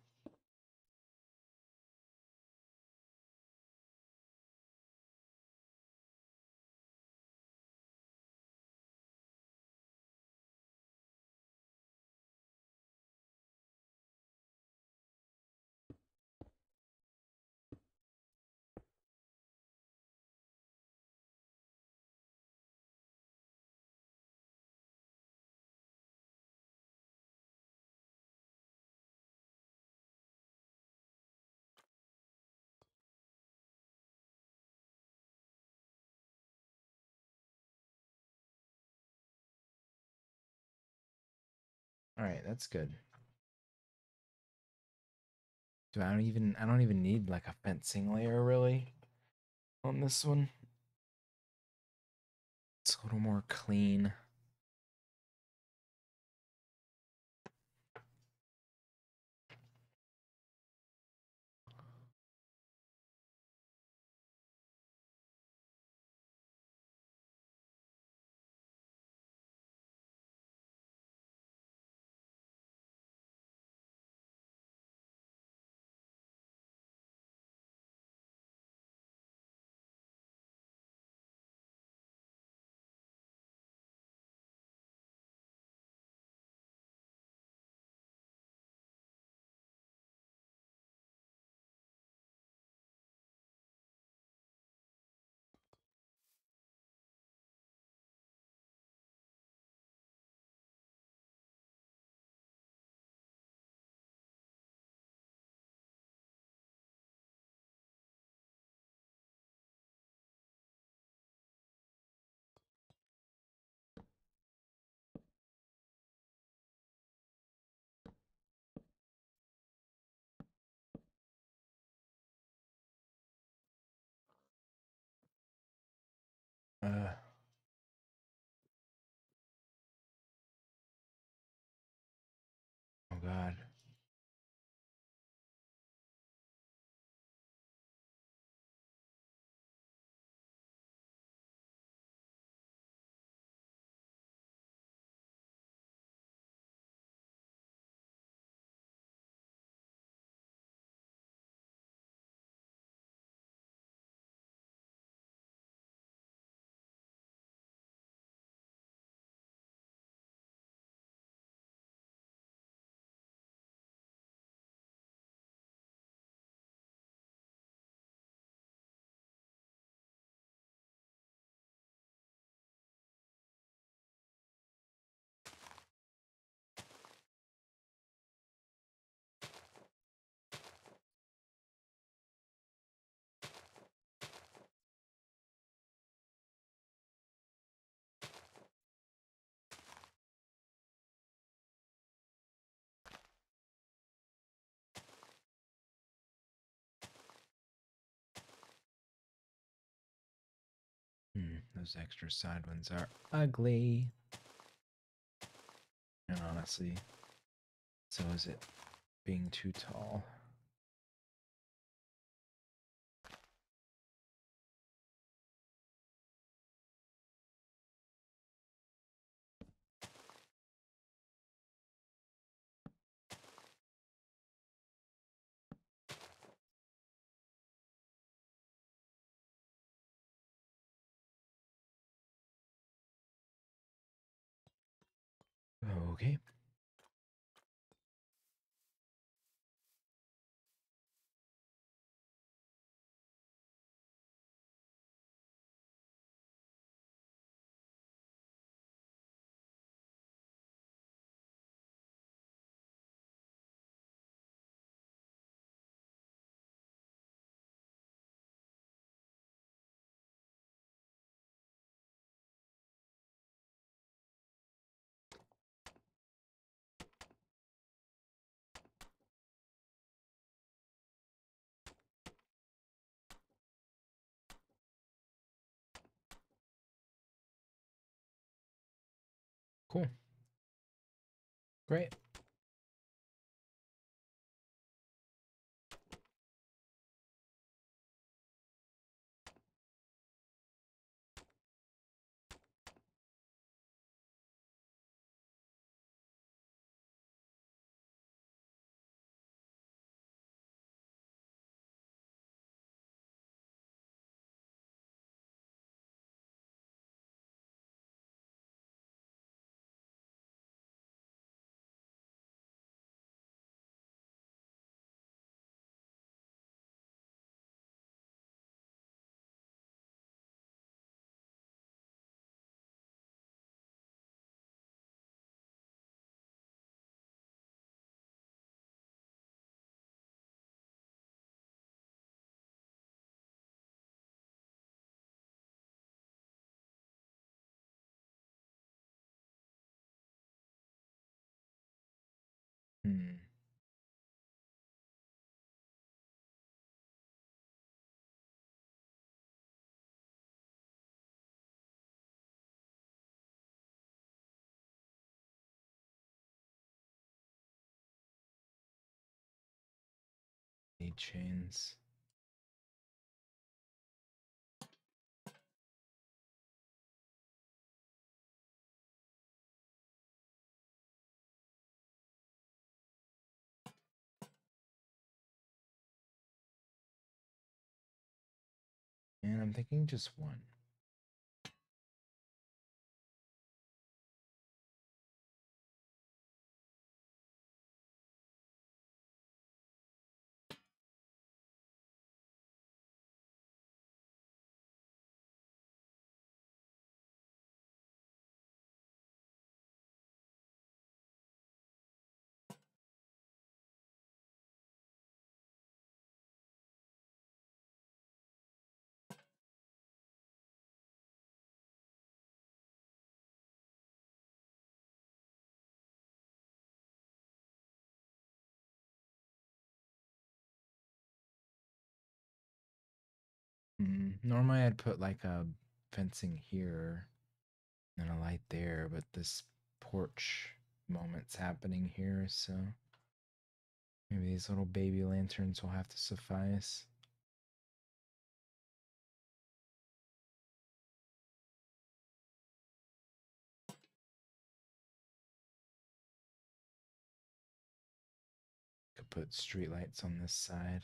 All right, that's good. I don't even need like a fencing layer really on this one. It's a little more clean. Uh, oh God. Those extra side ones are ugly. And honestly, so is it being too tall. Okay. Cool. Great. Hmm. Need chains. And I'm thinking just one. Normally I'd put like a fencing here and a light there, but this porch moment's happening here, so maybe these little baby lanterns will have to suffice. Could put streetlights on this side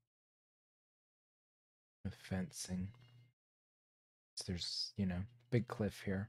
with fencing. So there's, big cliff here.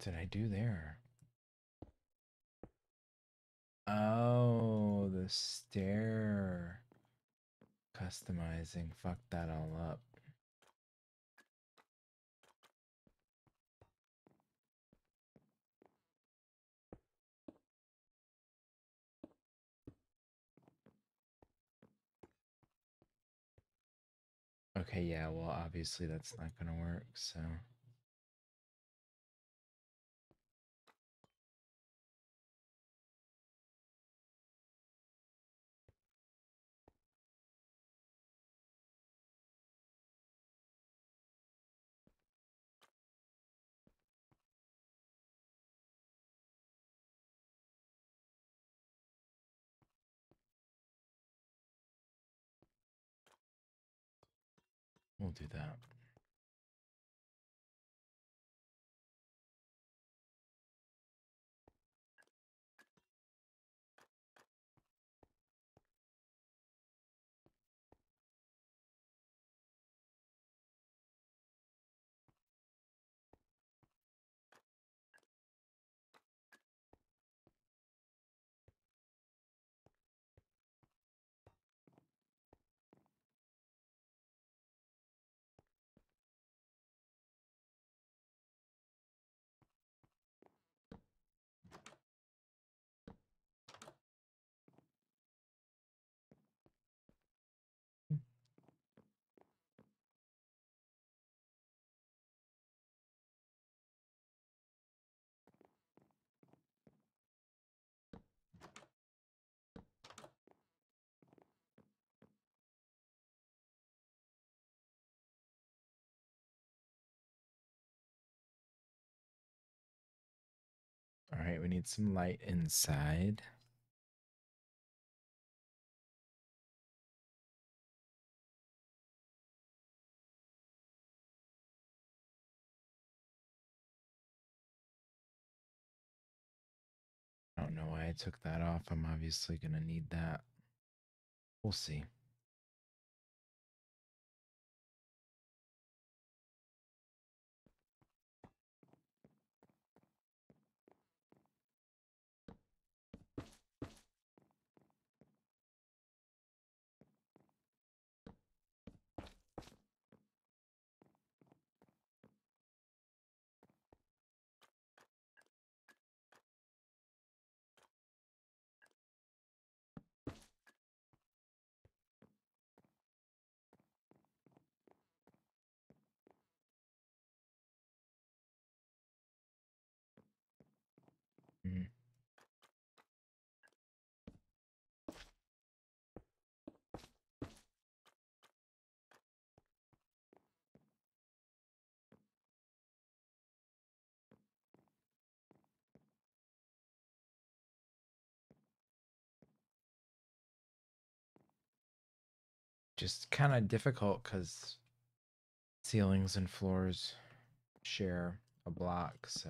did I do there? Oh, the stair customizing fucked that all up. Okay, yeah, well, obviously that's not gonna work, so. We'll do that. All right, we need some light inside. I don't know why I took that off. I'm obviously gonna need that. We'll see. Mm. Just kind of difficult because ceilings and floors share a block, so.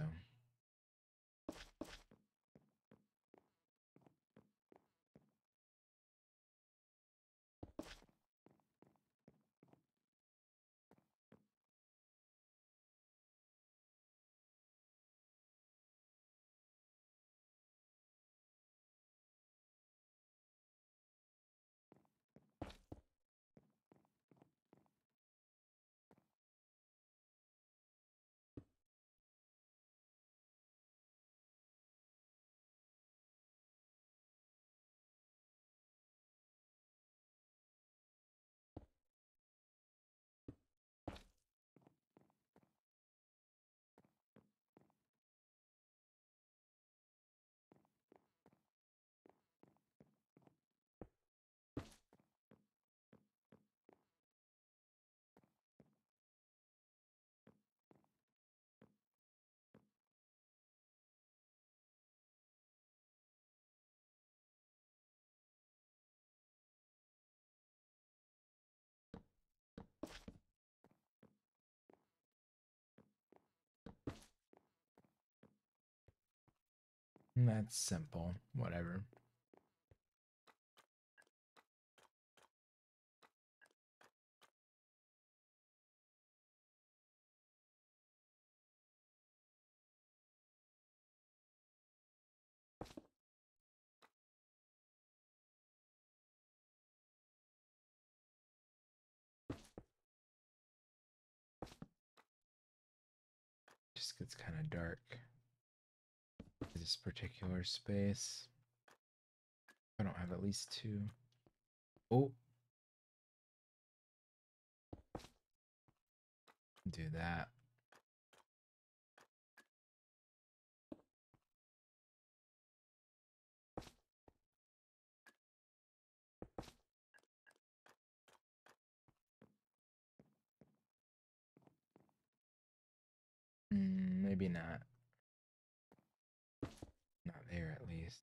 That's simple. Whatever. just gets kind of dark. This particular space. I don't have at least two. Oh. Do that. Maybe not. Not there, at least.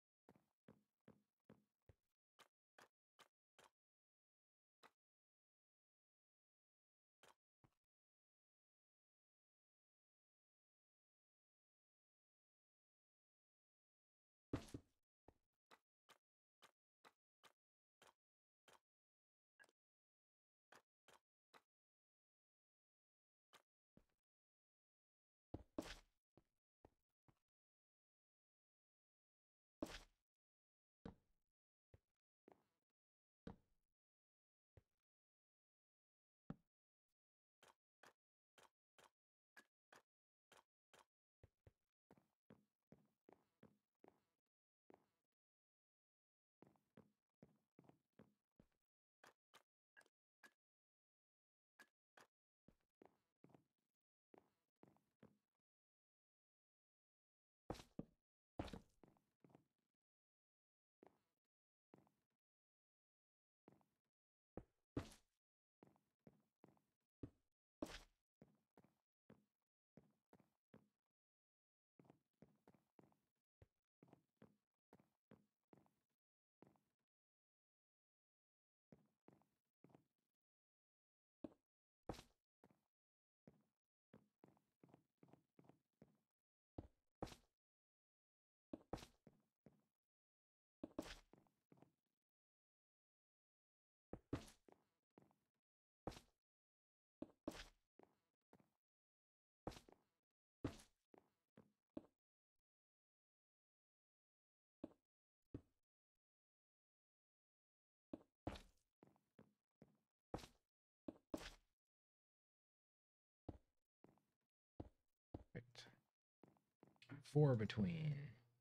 Perfect. 4 between.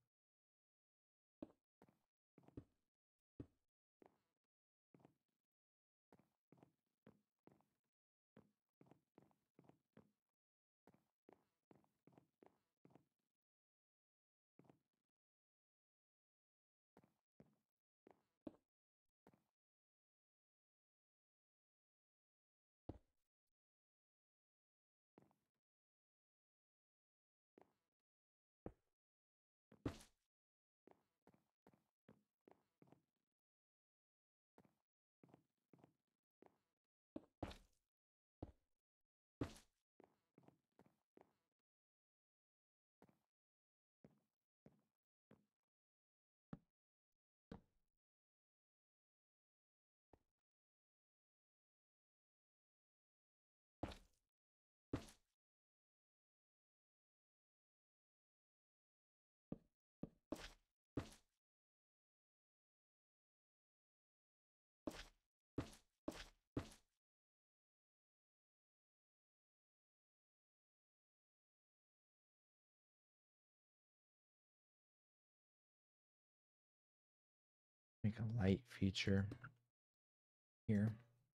Make a light feature here.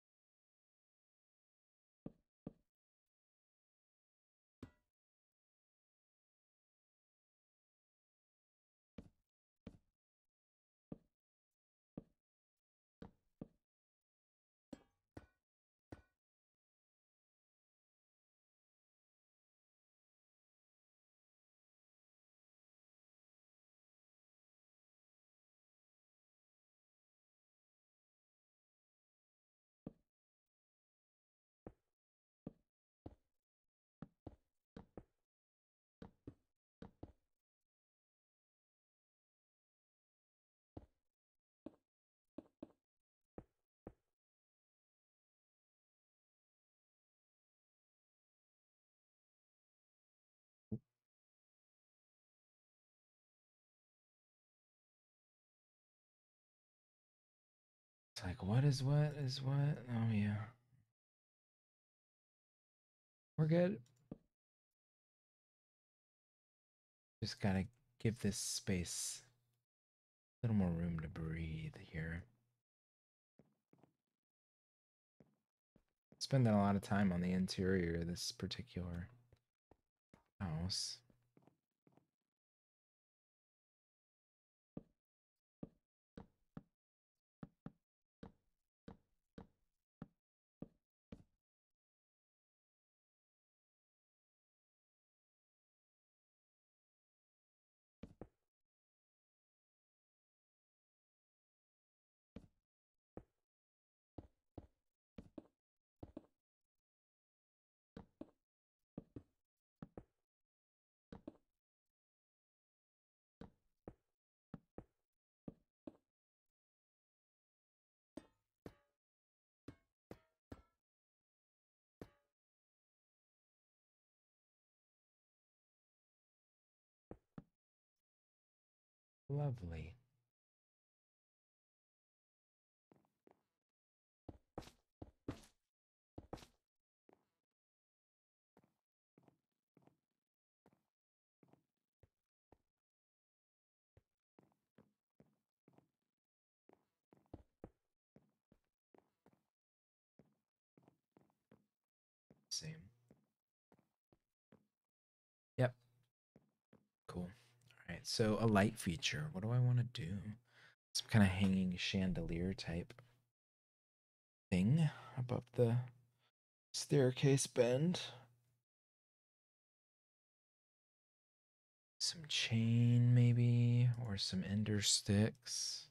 It's like, what is what is what? Oh, yeah. We're good. Just gotta give this space a little more room to breathe here. Spending a lot of time on the interior of this particular house. Lovely. Same. Yep. Cool. All right. So a light feature. What do I want to do? Some kind of hanging chandelier type thing above the staircase bend. Some chain, maybe, or some ender sticks.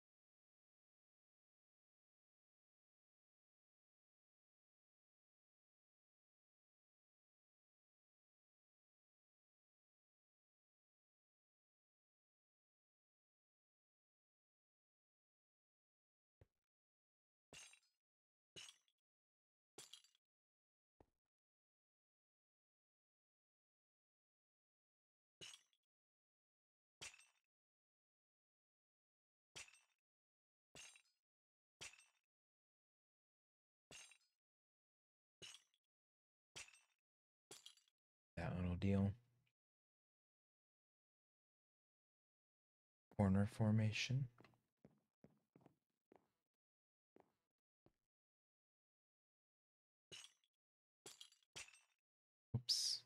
That little deal. Corner formation. Oops.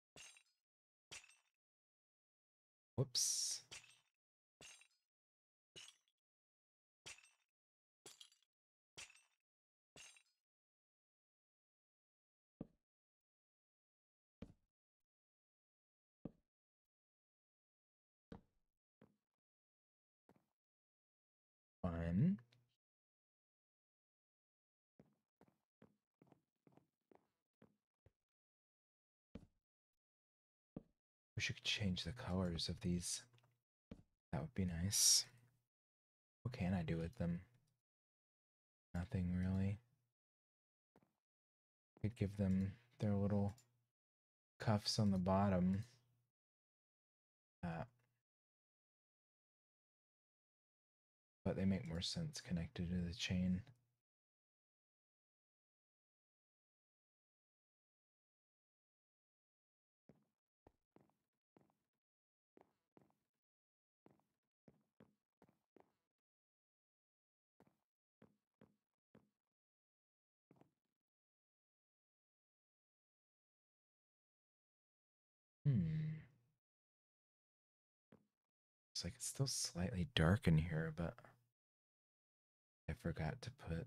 Whoops. Fun. Wish you could change the colors of these. That would be nice. What can I do with them? Nothing really. Could give them their little cuffs on the bottom. But they make more sense connected to the chain. It's like it's still slightly dark in here, but I forgot to put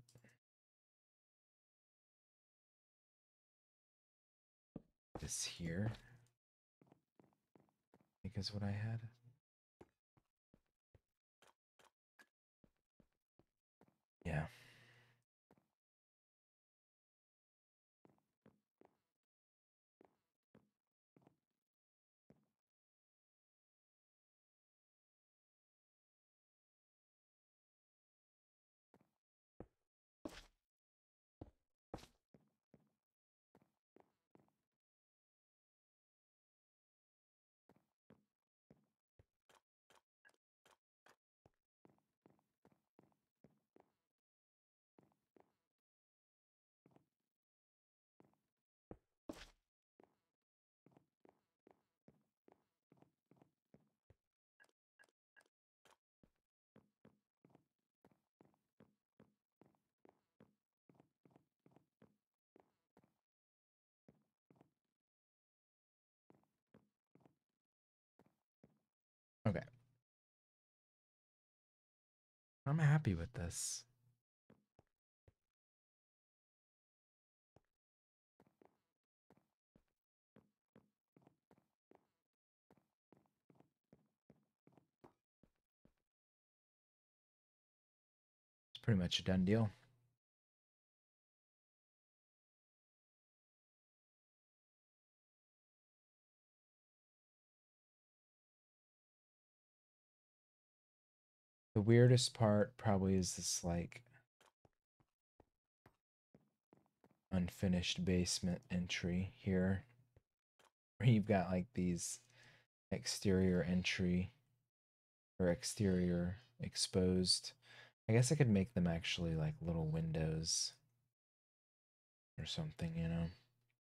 this here. I think is what I had. Yeah. I'm happy with this. It's pretty much a done deal. The weirdest part probably is this like unfinished basement entry here, where you've got like these exterior entry or exterior exposed. I guess I could make them actually like little windows or something, you know?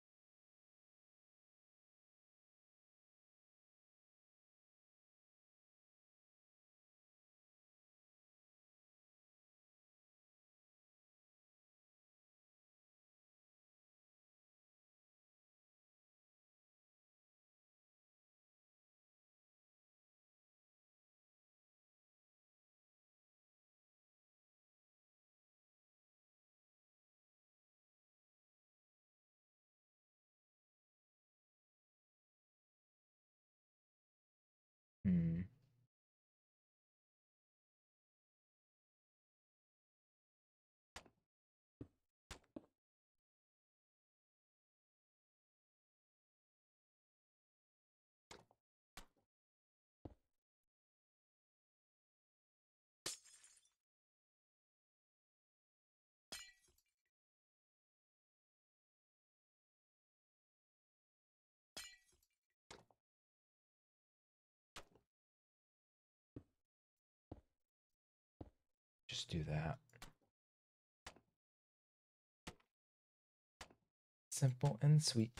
Hmm. Just do that. Simple and sweet.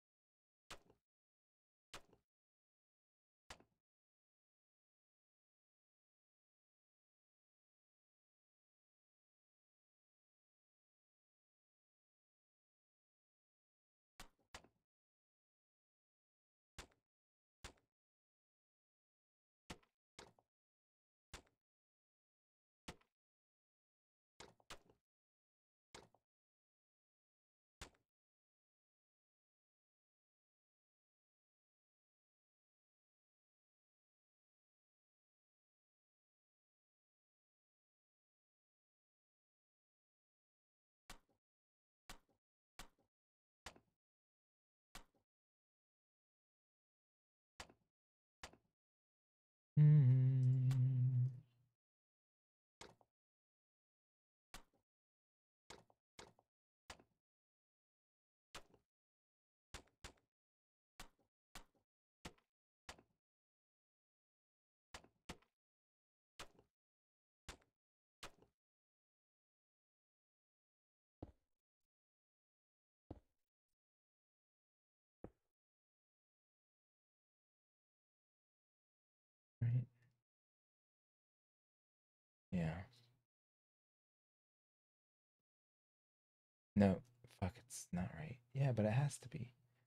Mm. Right? Yeah. No, fuck, it's not right. Yeah, but it has to be.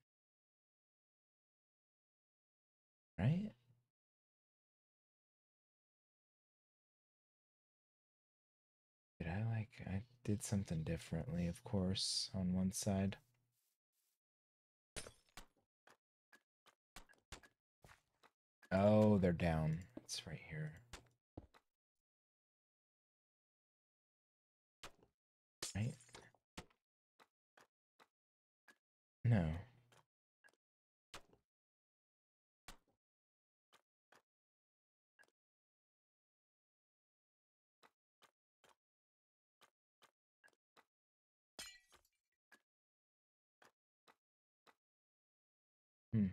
Right? Did I did something differently, of course, on one side. Oh, they're down. It's right here. Right? No. Hmm.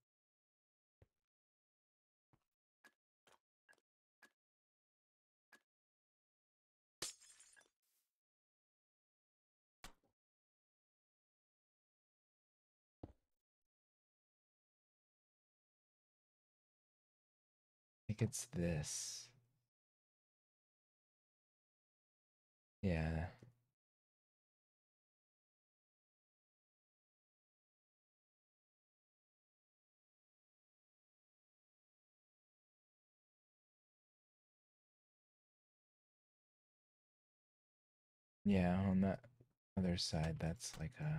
I think it's this. Yeah. Yeah, on that other side, that's like a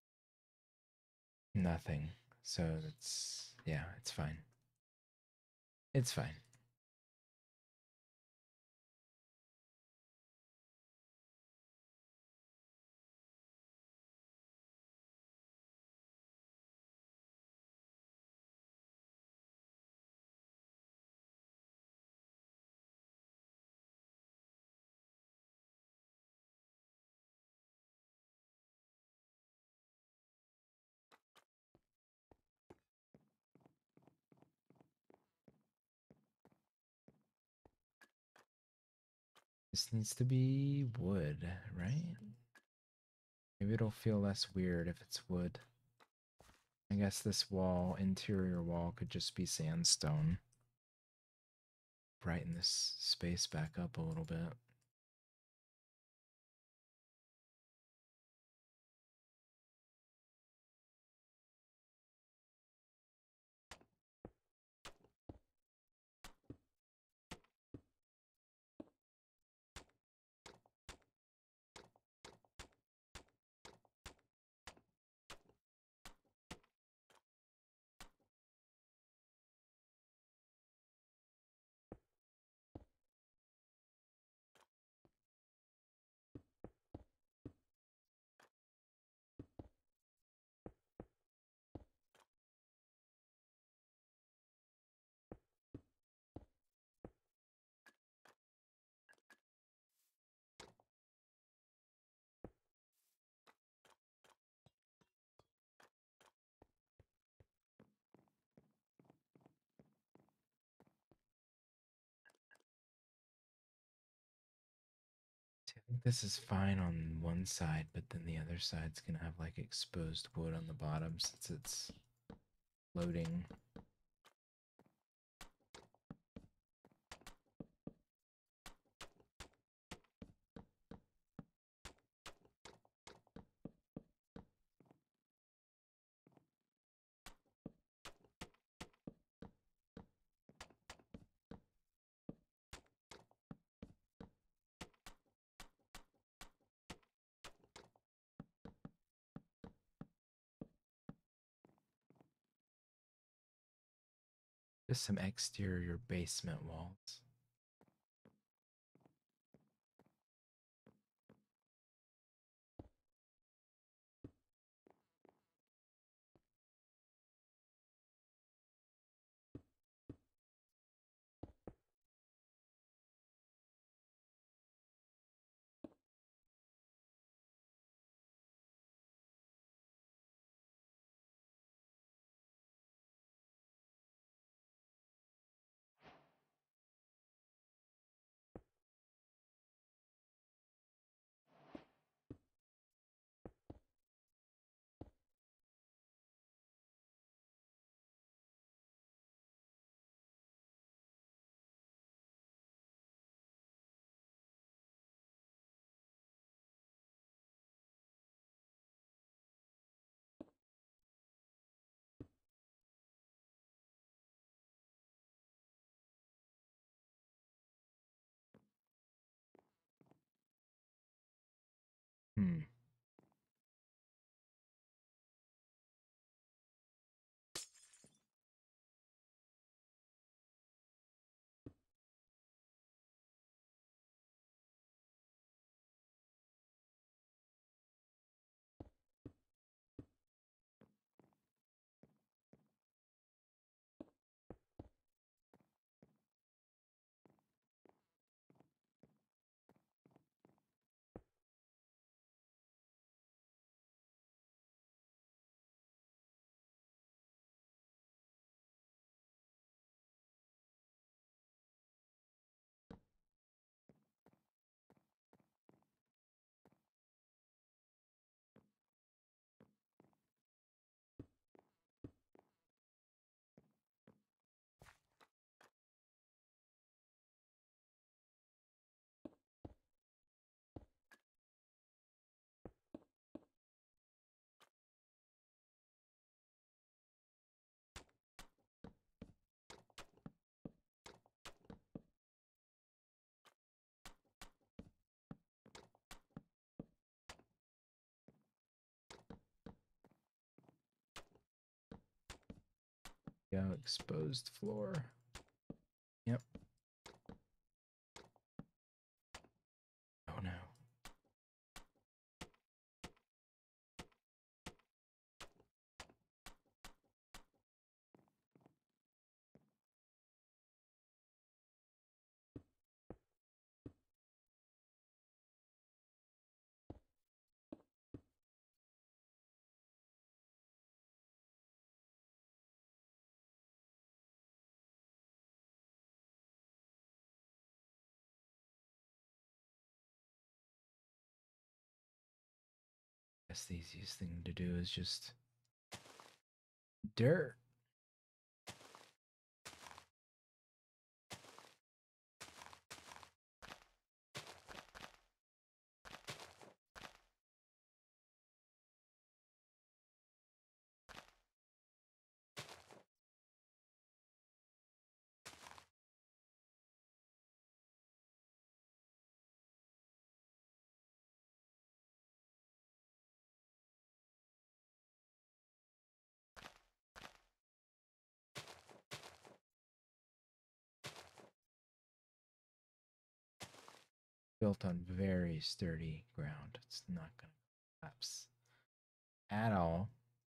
nothing. So that's, yeah, it's fine. It's fine. This needs to be wood, right? Maybe it'll feel less weird if it's wood. I guess this wall, interior wall, could just be sandstone. Brighten this space back up a little bit. I think this is fine on one side, but then the other side's gonna have like exposed wood on the bottom since it's loading. Just some exterior basement walls. Go, exposed floor. Yep. Oh no. Guess the easiest thing to do is just dirt. Built on very sturdy ground. It's not going to collapse at all.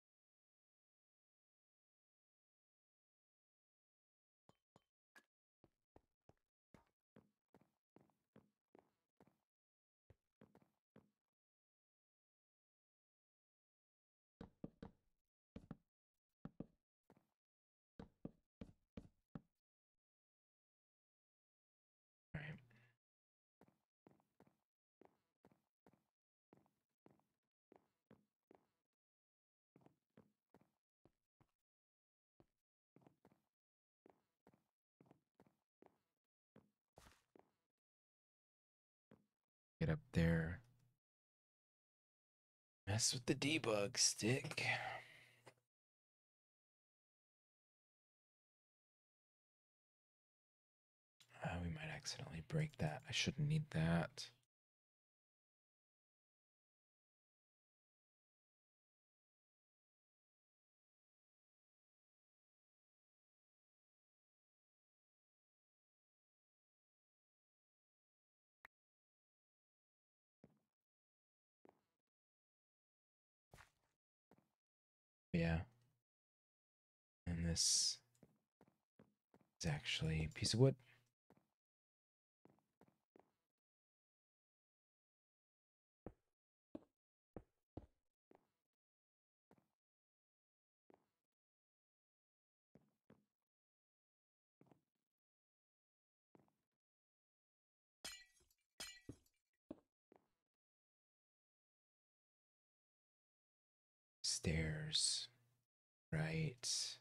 All right. Get up there. Mess with the debug stick. We might accidentally break that. I shouldn't need that. Yeah. And this is actually a piece of wood. Stairs. Right.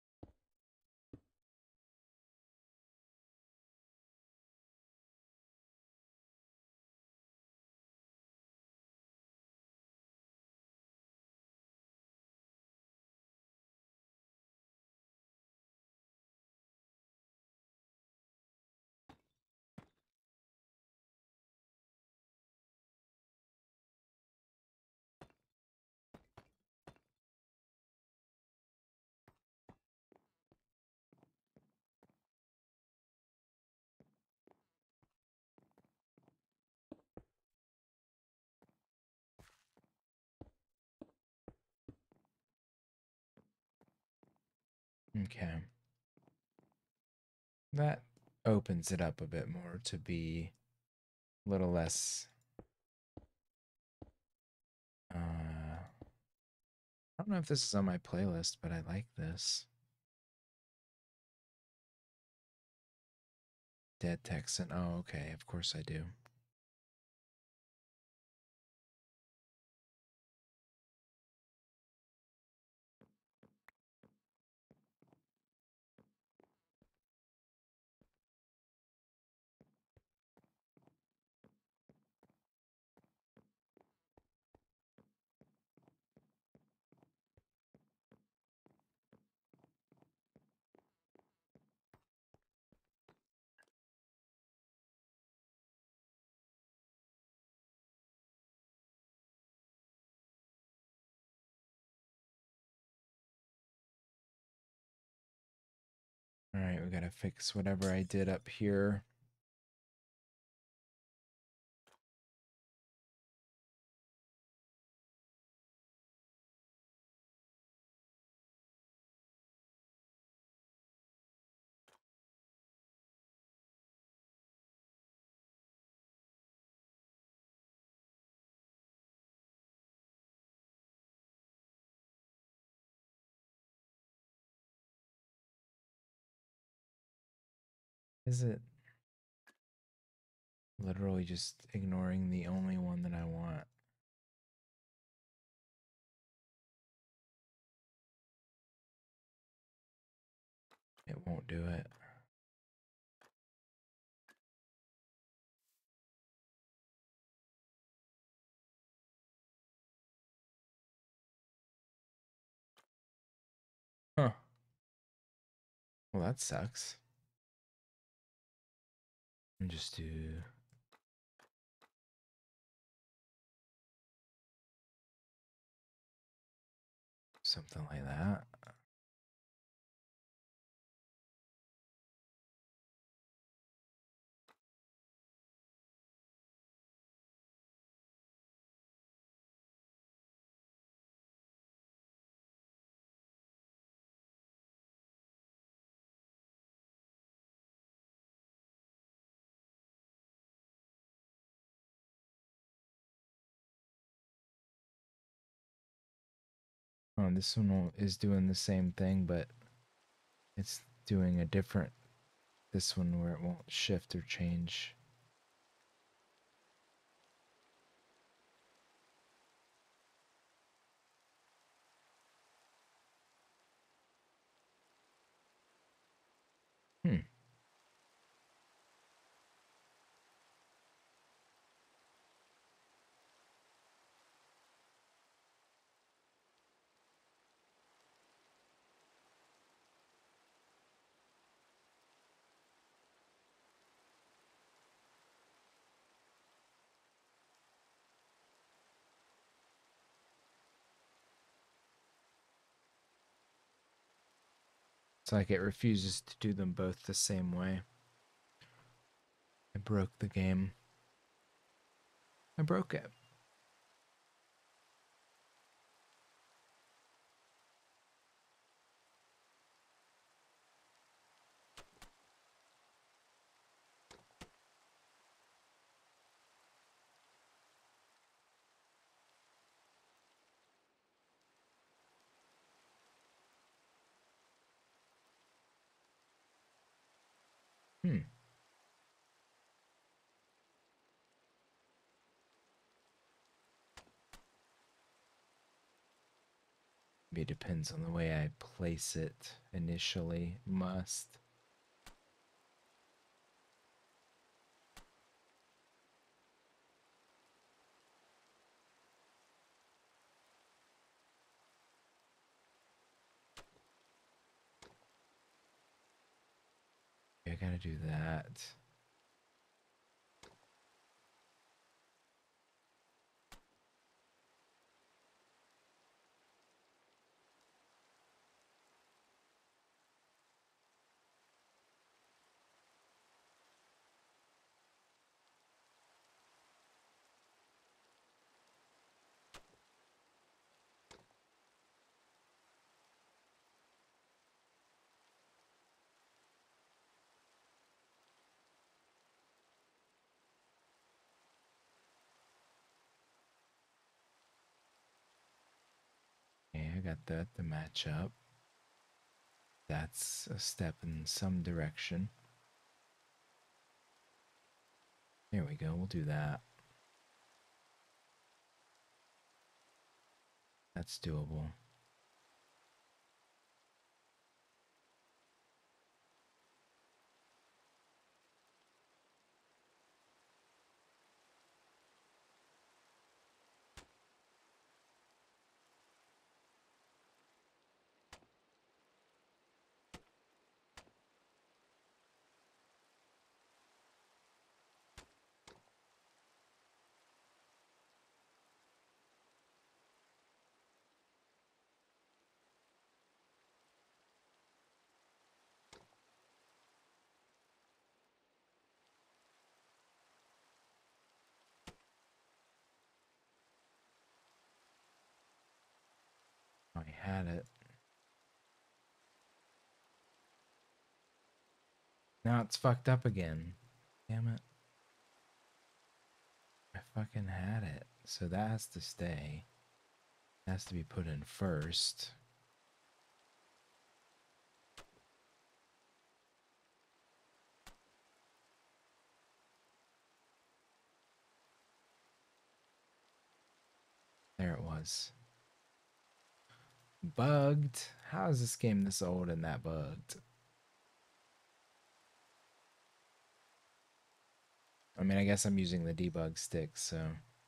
Okay. That opens it up a bit more to be a little less I don't know if this is on my playlist, but I like this. Dead Texan. Oh, okay. Of course I do. gotta fix whatever I did up here. Is it literally just ignoring the only one that I want? It won't do it. Huh. Well, that sucks. And just do something like that. Oh, this one is doing the same thing, but it's doing a different, this one where it won't shift or change. Hmm. It's like it refuses to do them both the same way. I broke the game. I broke it. Hmm. Maybe it depends on the way I place it initially. Must. I gotta do that. Okay, I got that to match up. That's a step in some direction. There we go, we'll do that. That's doable. I had it. Now it's fucked up again. Damn it. I fucking had it. So that has to stay. It has to be put in first. There it was. Bugged? How is this game this old and that bugged? I mean, I guess I'm using the debug stick, so...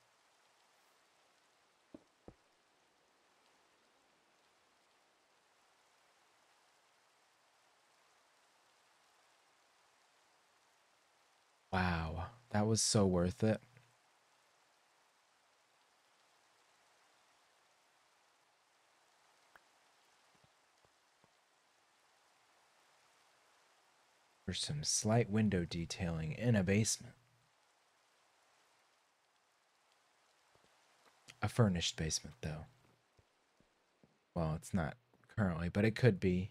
Wow, that was so worth it. For some slight window detailing in a basement. A furnished basement, though. Well, it's not currently, but it could be.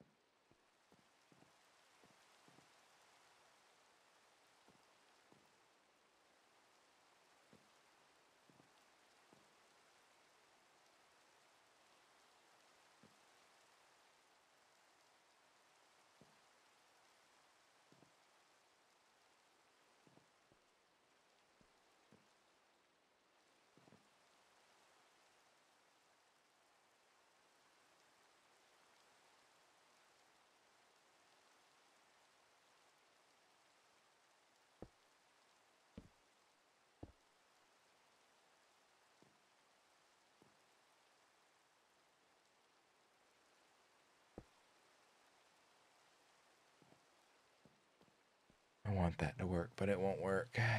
I want that to work, but it won't work. Did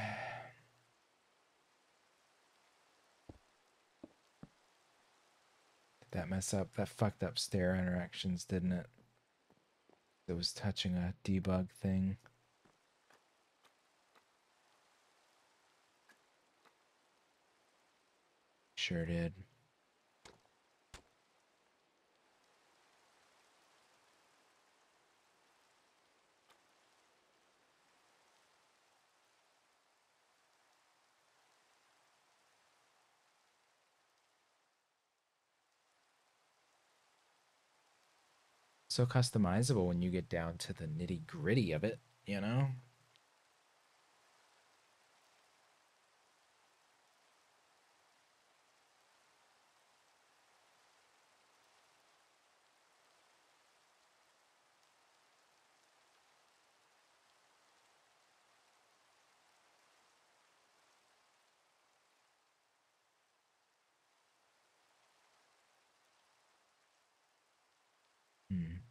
that mess up? That fucked up stair interactions, didn't it? It was touching a debug thing. Sure did. So customizable when you get down to the nitty gritty of it, you know? Hmm.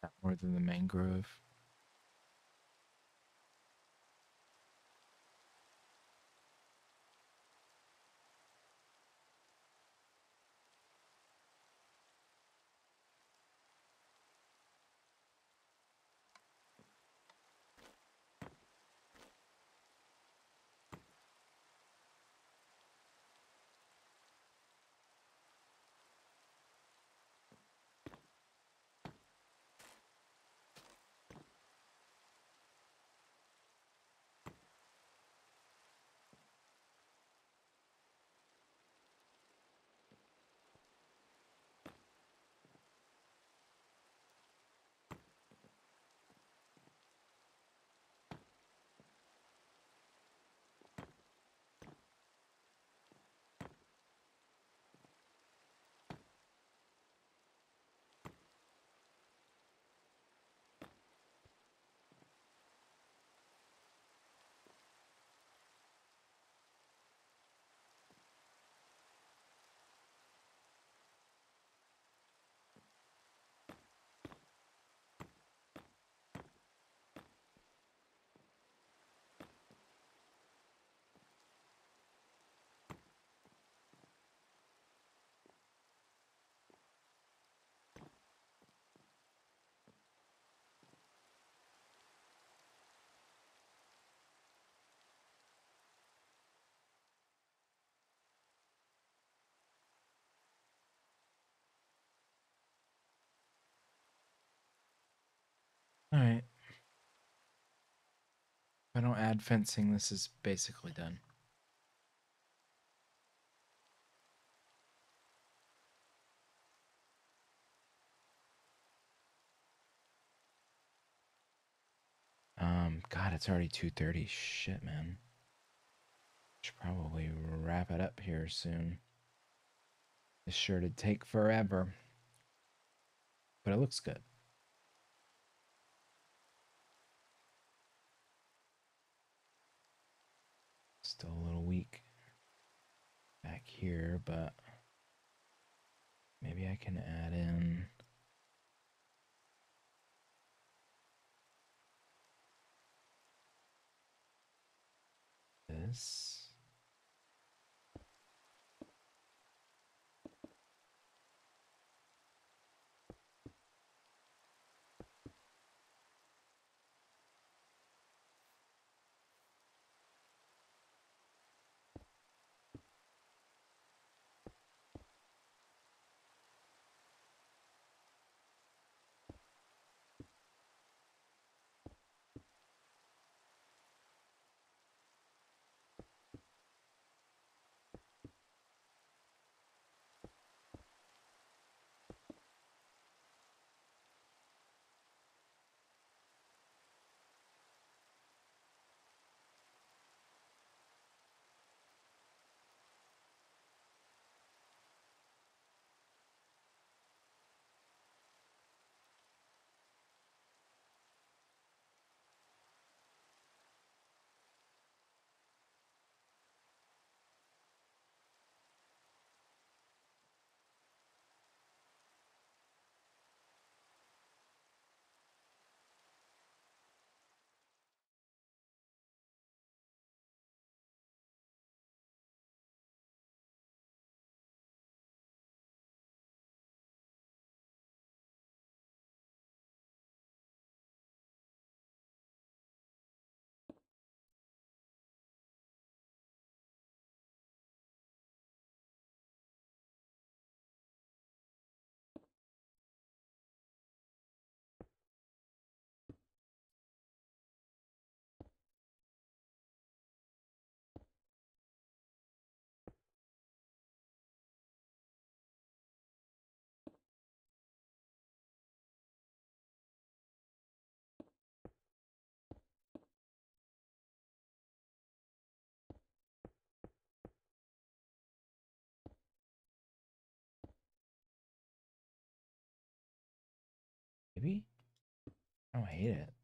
More than the mangrove. All right. If I don't add fencing, this is basically done. God, it's already 2:30. Shit, man. Should probably wrap it up here soon. It's sure to take forever, but it looks good. Still a little weak back here, but maybe I can add in this. Maybe? Oh, I hate it.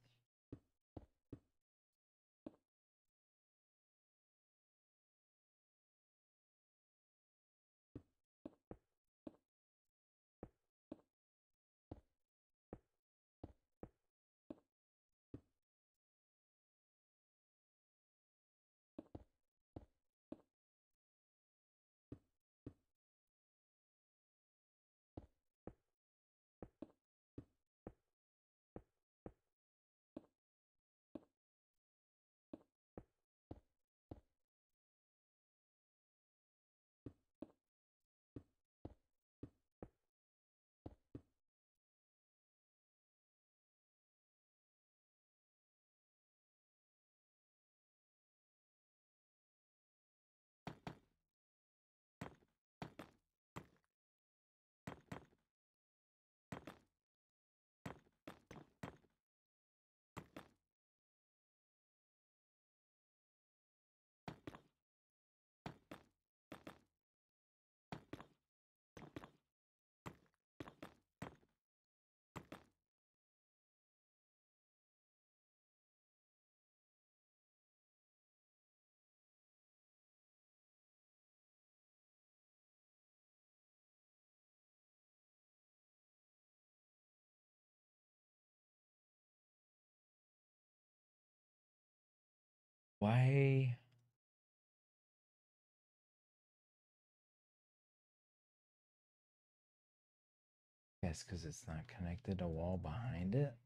Why? Guess because it's not connected to wall behind it.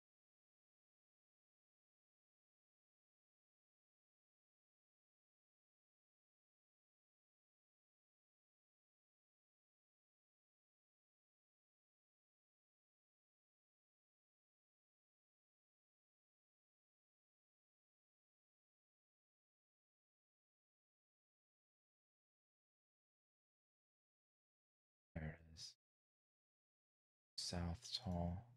There it is. South Tall.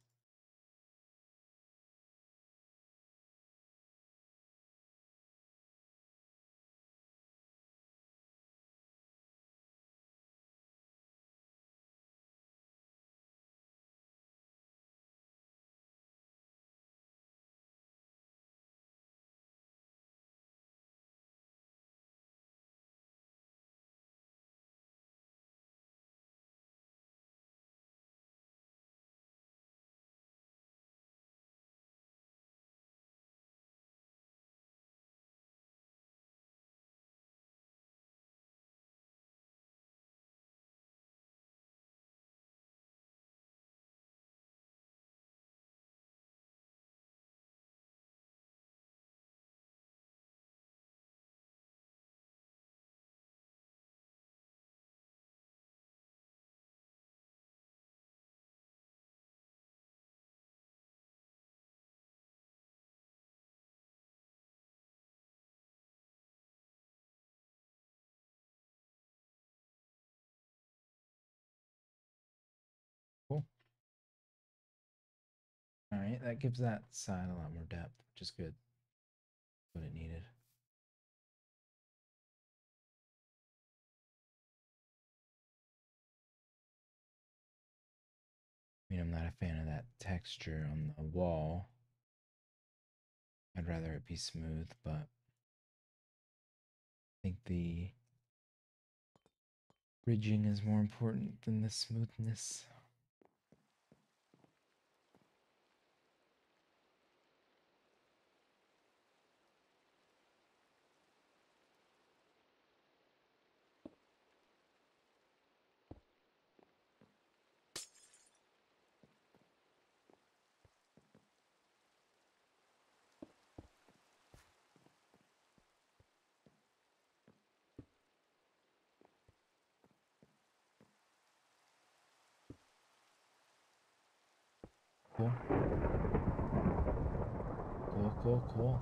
Cool. All right, that gives that side a lot more depth, which is good. What it needed. I mean, I'm not a fan of that texture on the wall. I'd rather it be smooth, but I think the ridging is more important than the smoothness. Cool. Cool, cool, cool.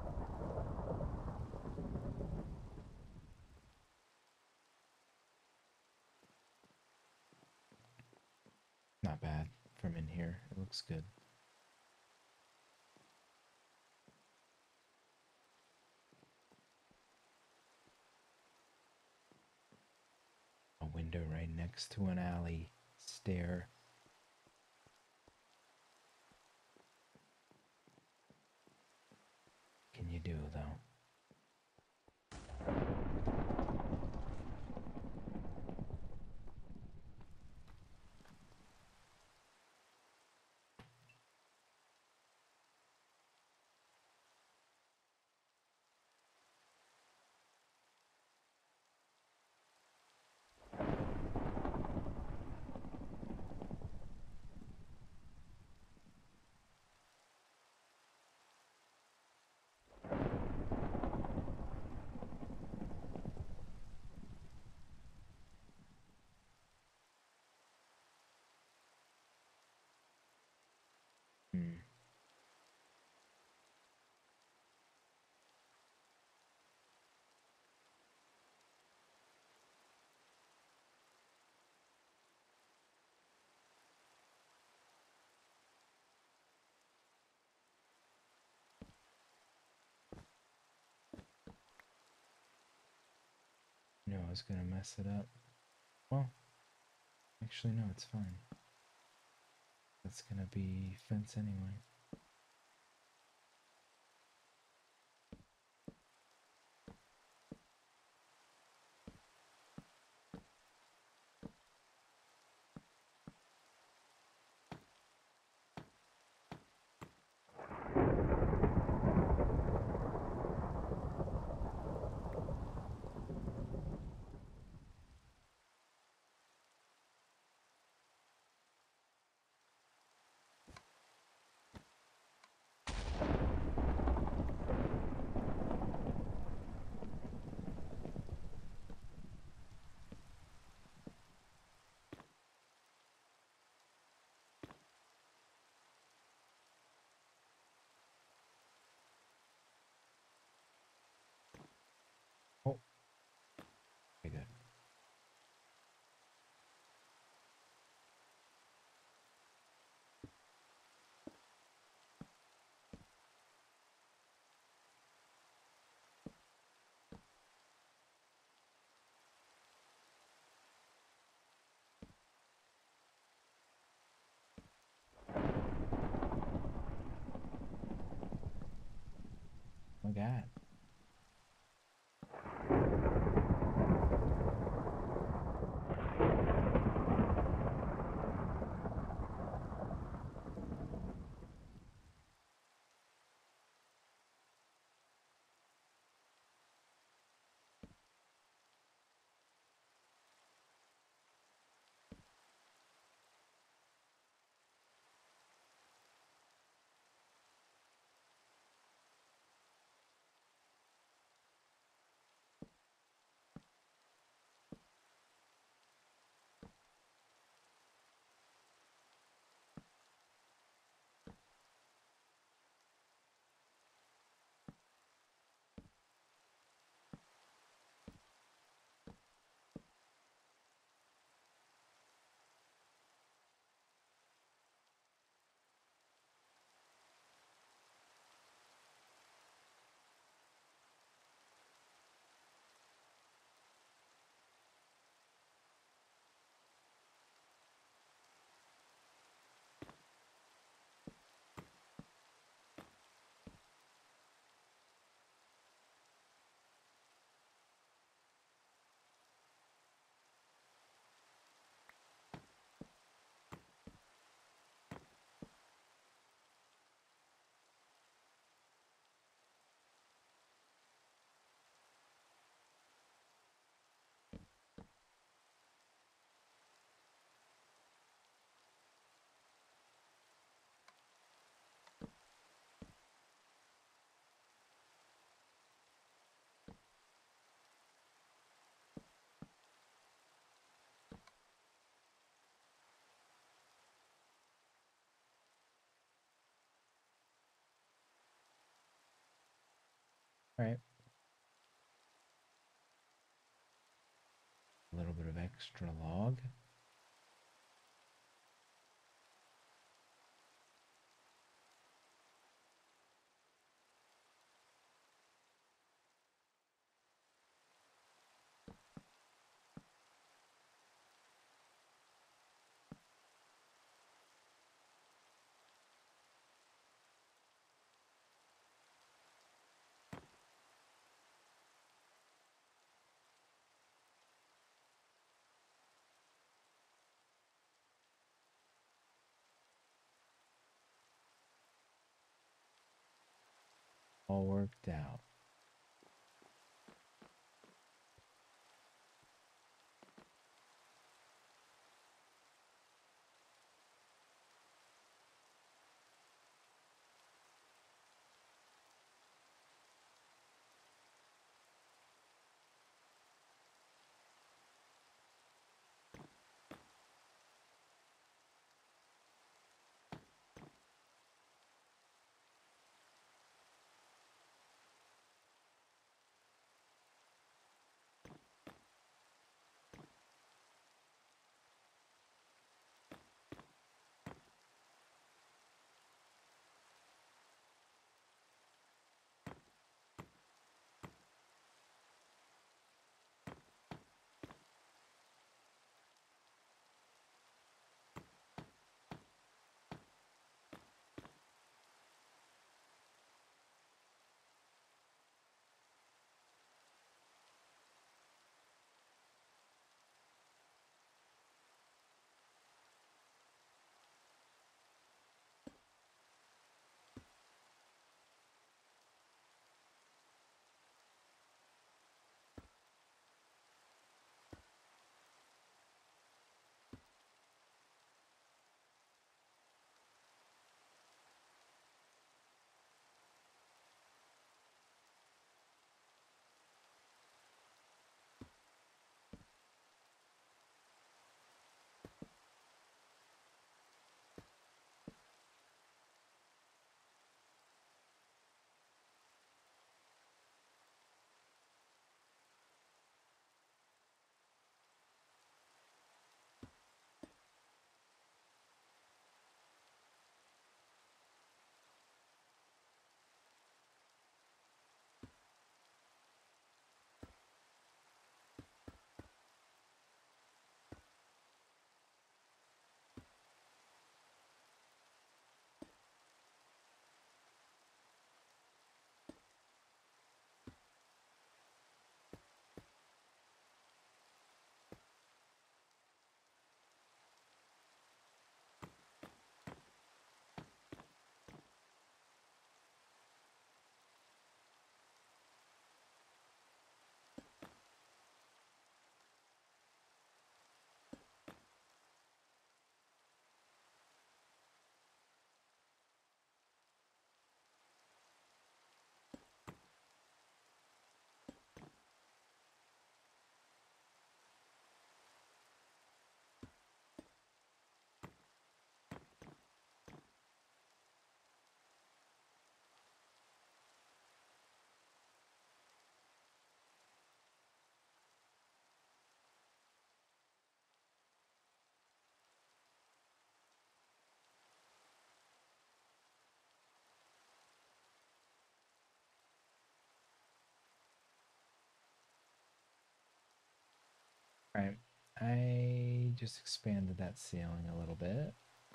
Not bad from in here. It looks good. A window right next to an alley stair. Can you do though? Hmm. No, I was gonna mess it up. Well, actually, no, it's fine. That's gonna be fence anyway. forgot. All right. A little bit of extra log. All worked out. I just expanded that ceiling a little bit.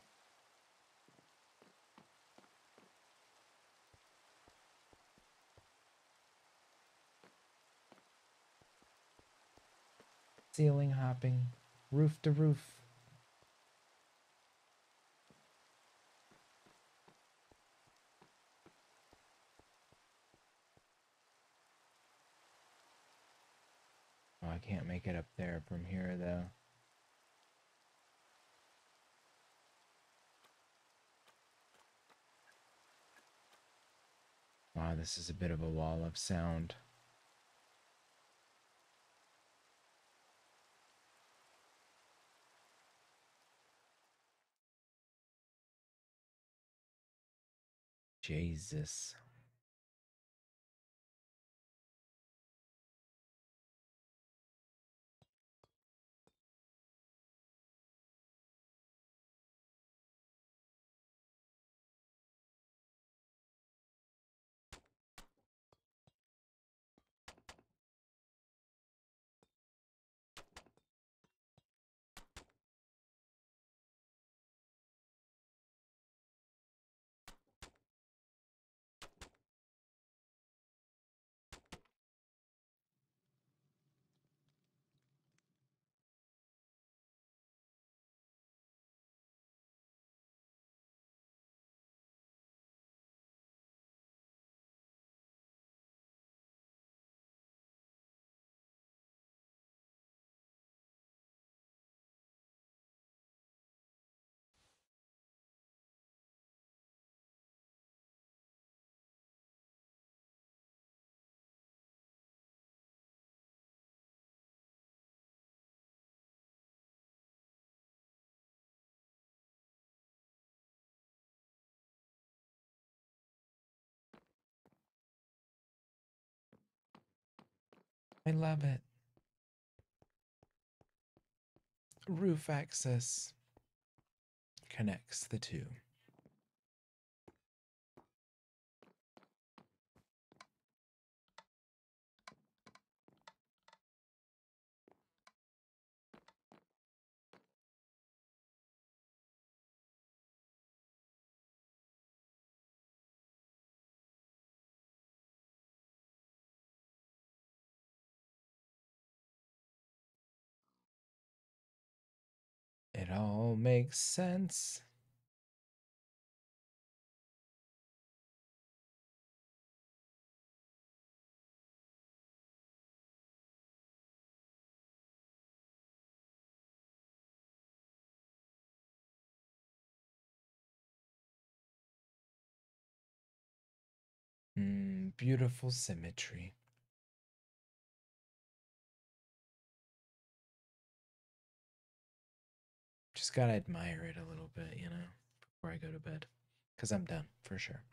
Ceiling hopping, roof to roof. Oh, I can't make it up there from here though. Wow, this is a bit of a wall of sound. Jesus. I love it. Roof access connects the two. It all makes sense. Beautiful symmetry. Just gotta admire it a little bit, you know, before I go to bed. Because I'm done, for sure.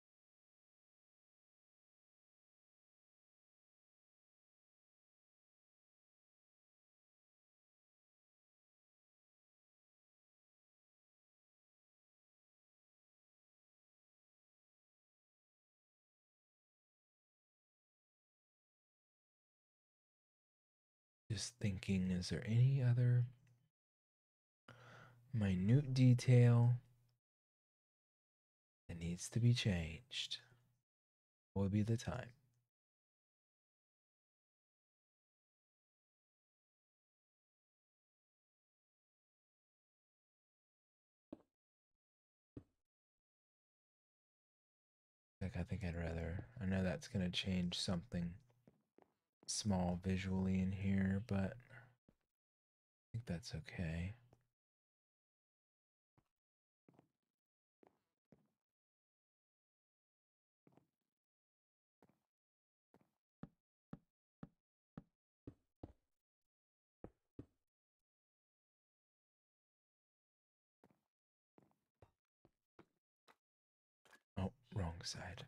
Just thinking, is there any other minute detail that needs to be changed? What would be the time? Like, I think I'd rather. I know that's gonna change something small visually in here, but I think that's okay. Oh, wrong side.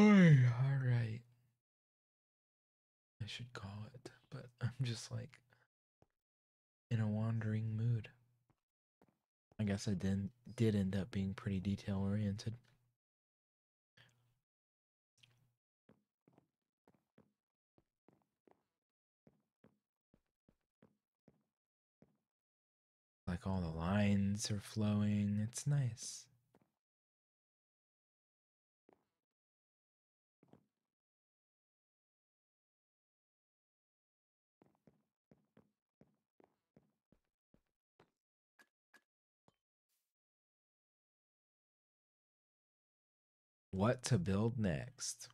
All right. I should call it, but I'm just like in a wandering mood. I guess I did end up being pretty detail oriented. Like all the lines are flowing. It's nice. What to build next?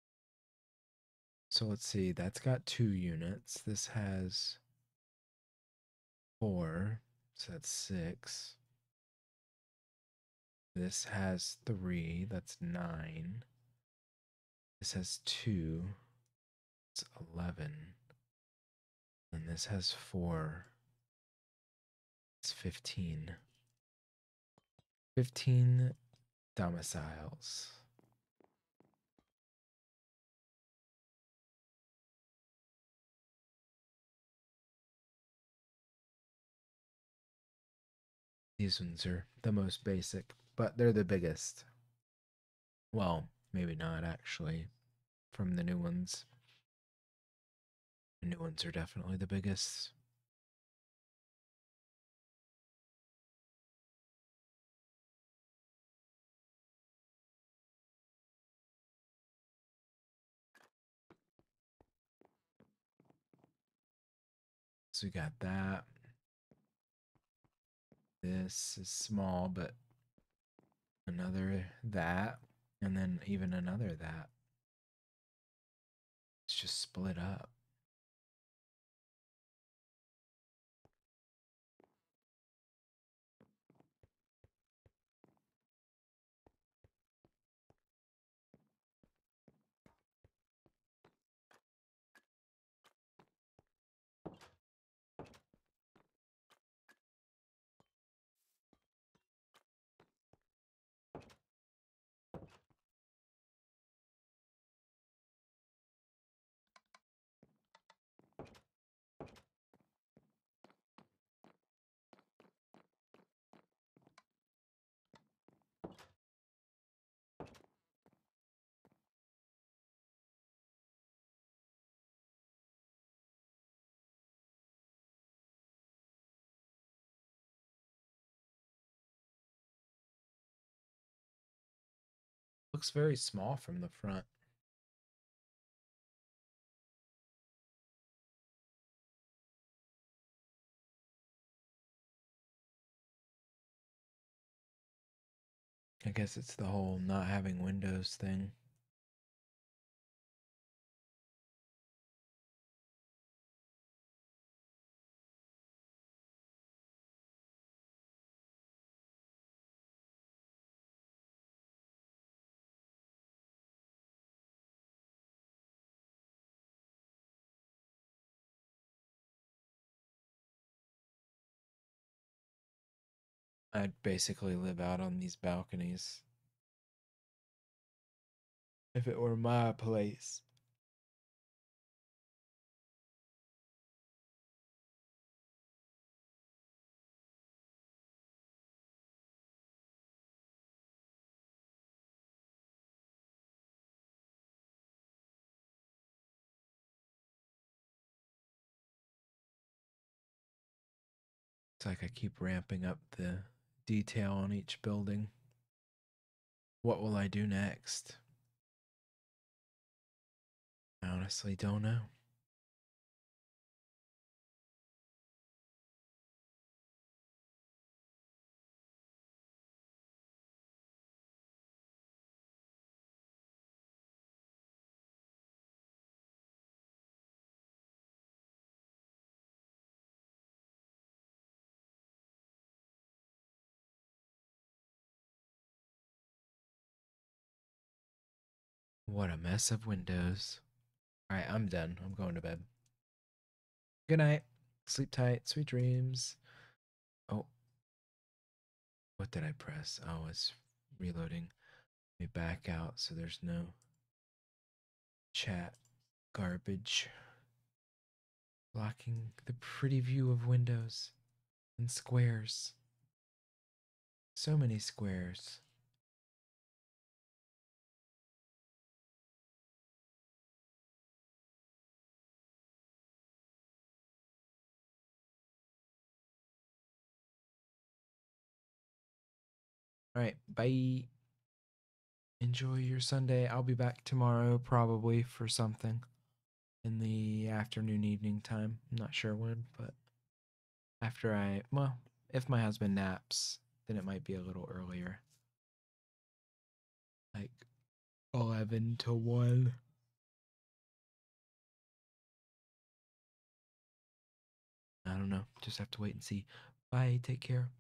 So let's see. That's got 2 units. This has 4. So that's 6. This has 3. That's 9. This has 2. It's 11. And this has 4. It's 15. 15 domiciles. These ones are the most basic, but they're the biggest. Well, maybe not actually, from the new ones. The new ones are definitely the biggest. So we got that. This is small, but another that, and then even another that. It's just split up. Looks very small from the front. I guess it's the whole not having windows thing. I'd basically live out on these balconies if it were my place. It's like I keep ramping up the detail on each building. What will I do next? I honestly don't know. What a mess of windows. All right, I'm done. I'm going to bed. Good night. Sleep tight. Sweet dreams. Oh, what did I press? Oh, it's reloading. Let me back out so there's no chat garbage, blocking the pretty view of windows and squares. So many squares. All right, bye. Enjoy your Sunday. I'll be back tomorrow probably for something in the afternoon, evening time. I'm not sure when, but well, if my husband naps, then it might be a little earlier. Like 11 to 1. I don't know. Just have to wait and see. Bye. Take care.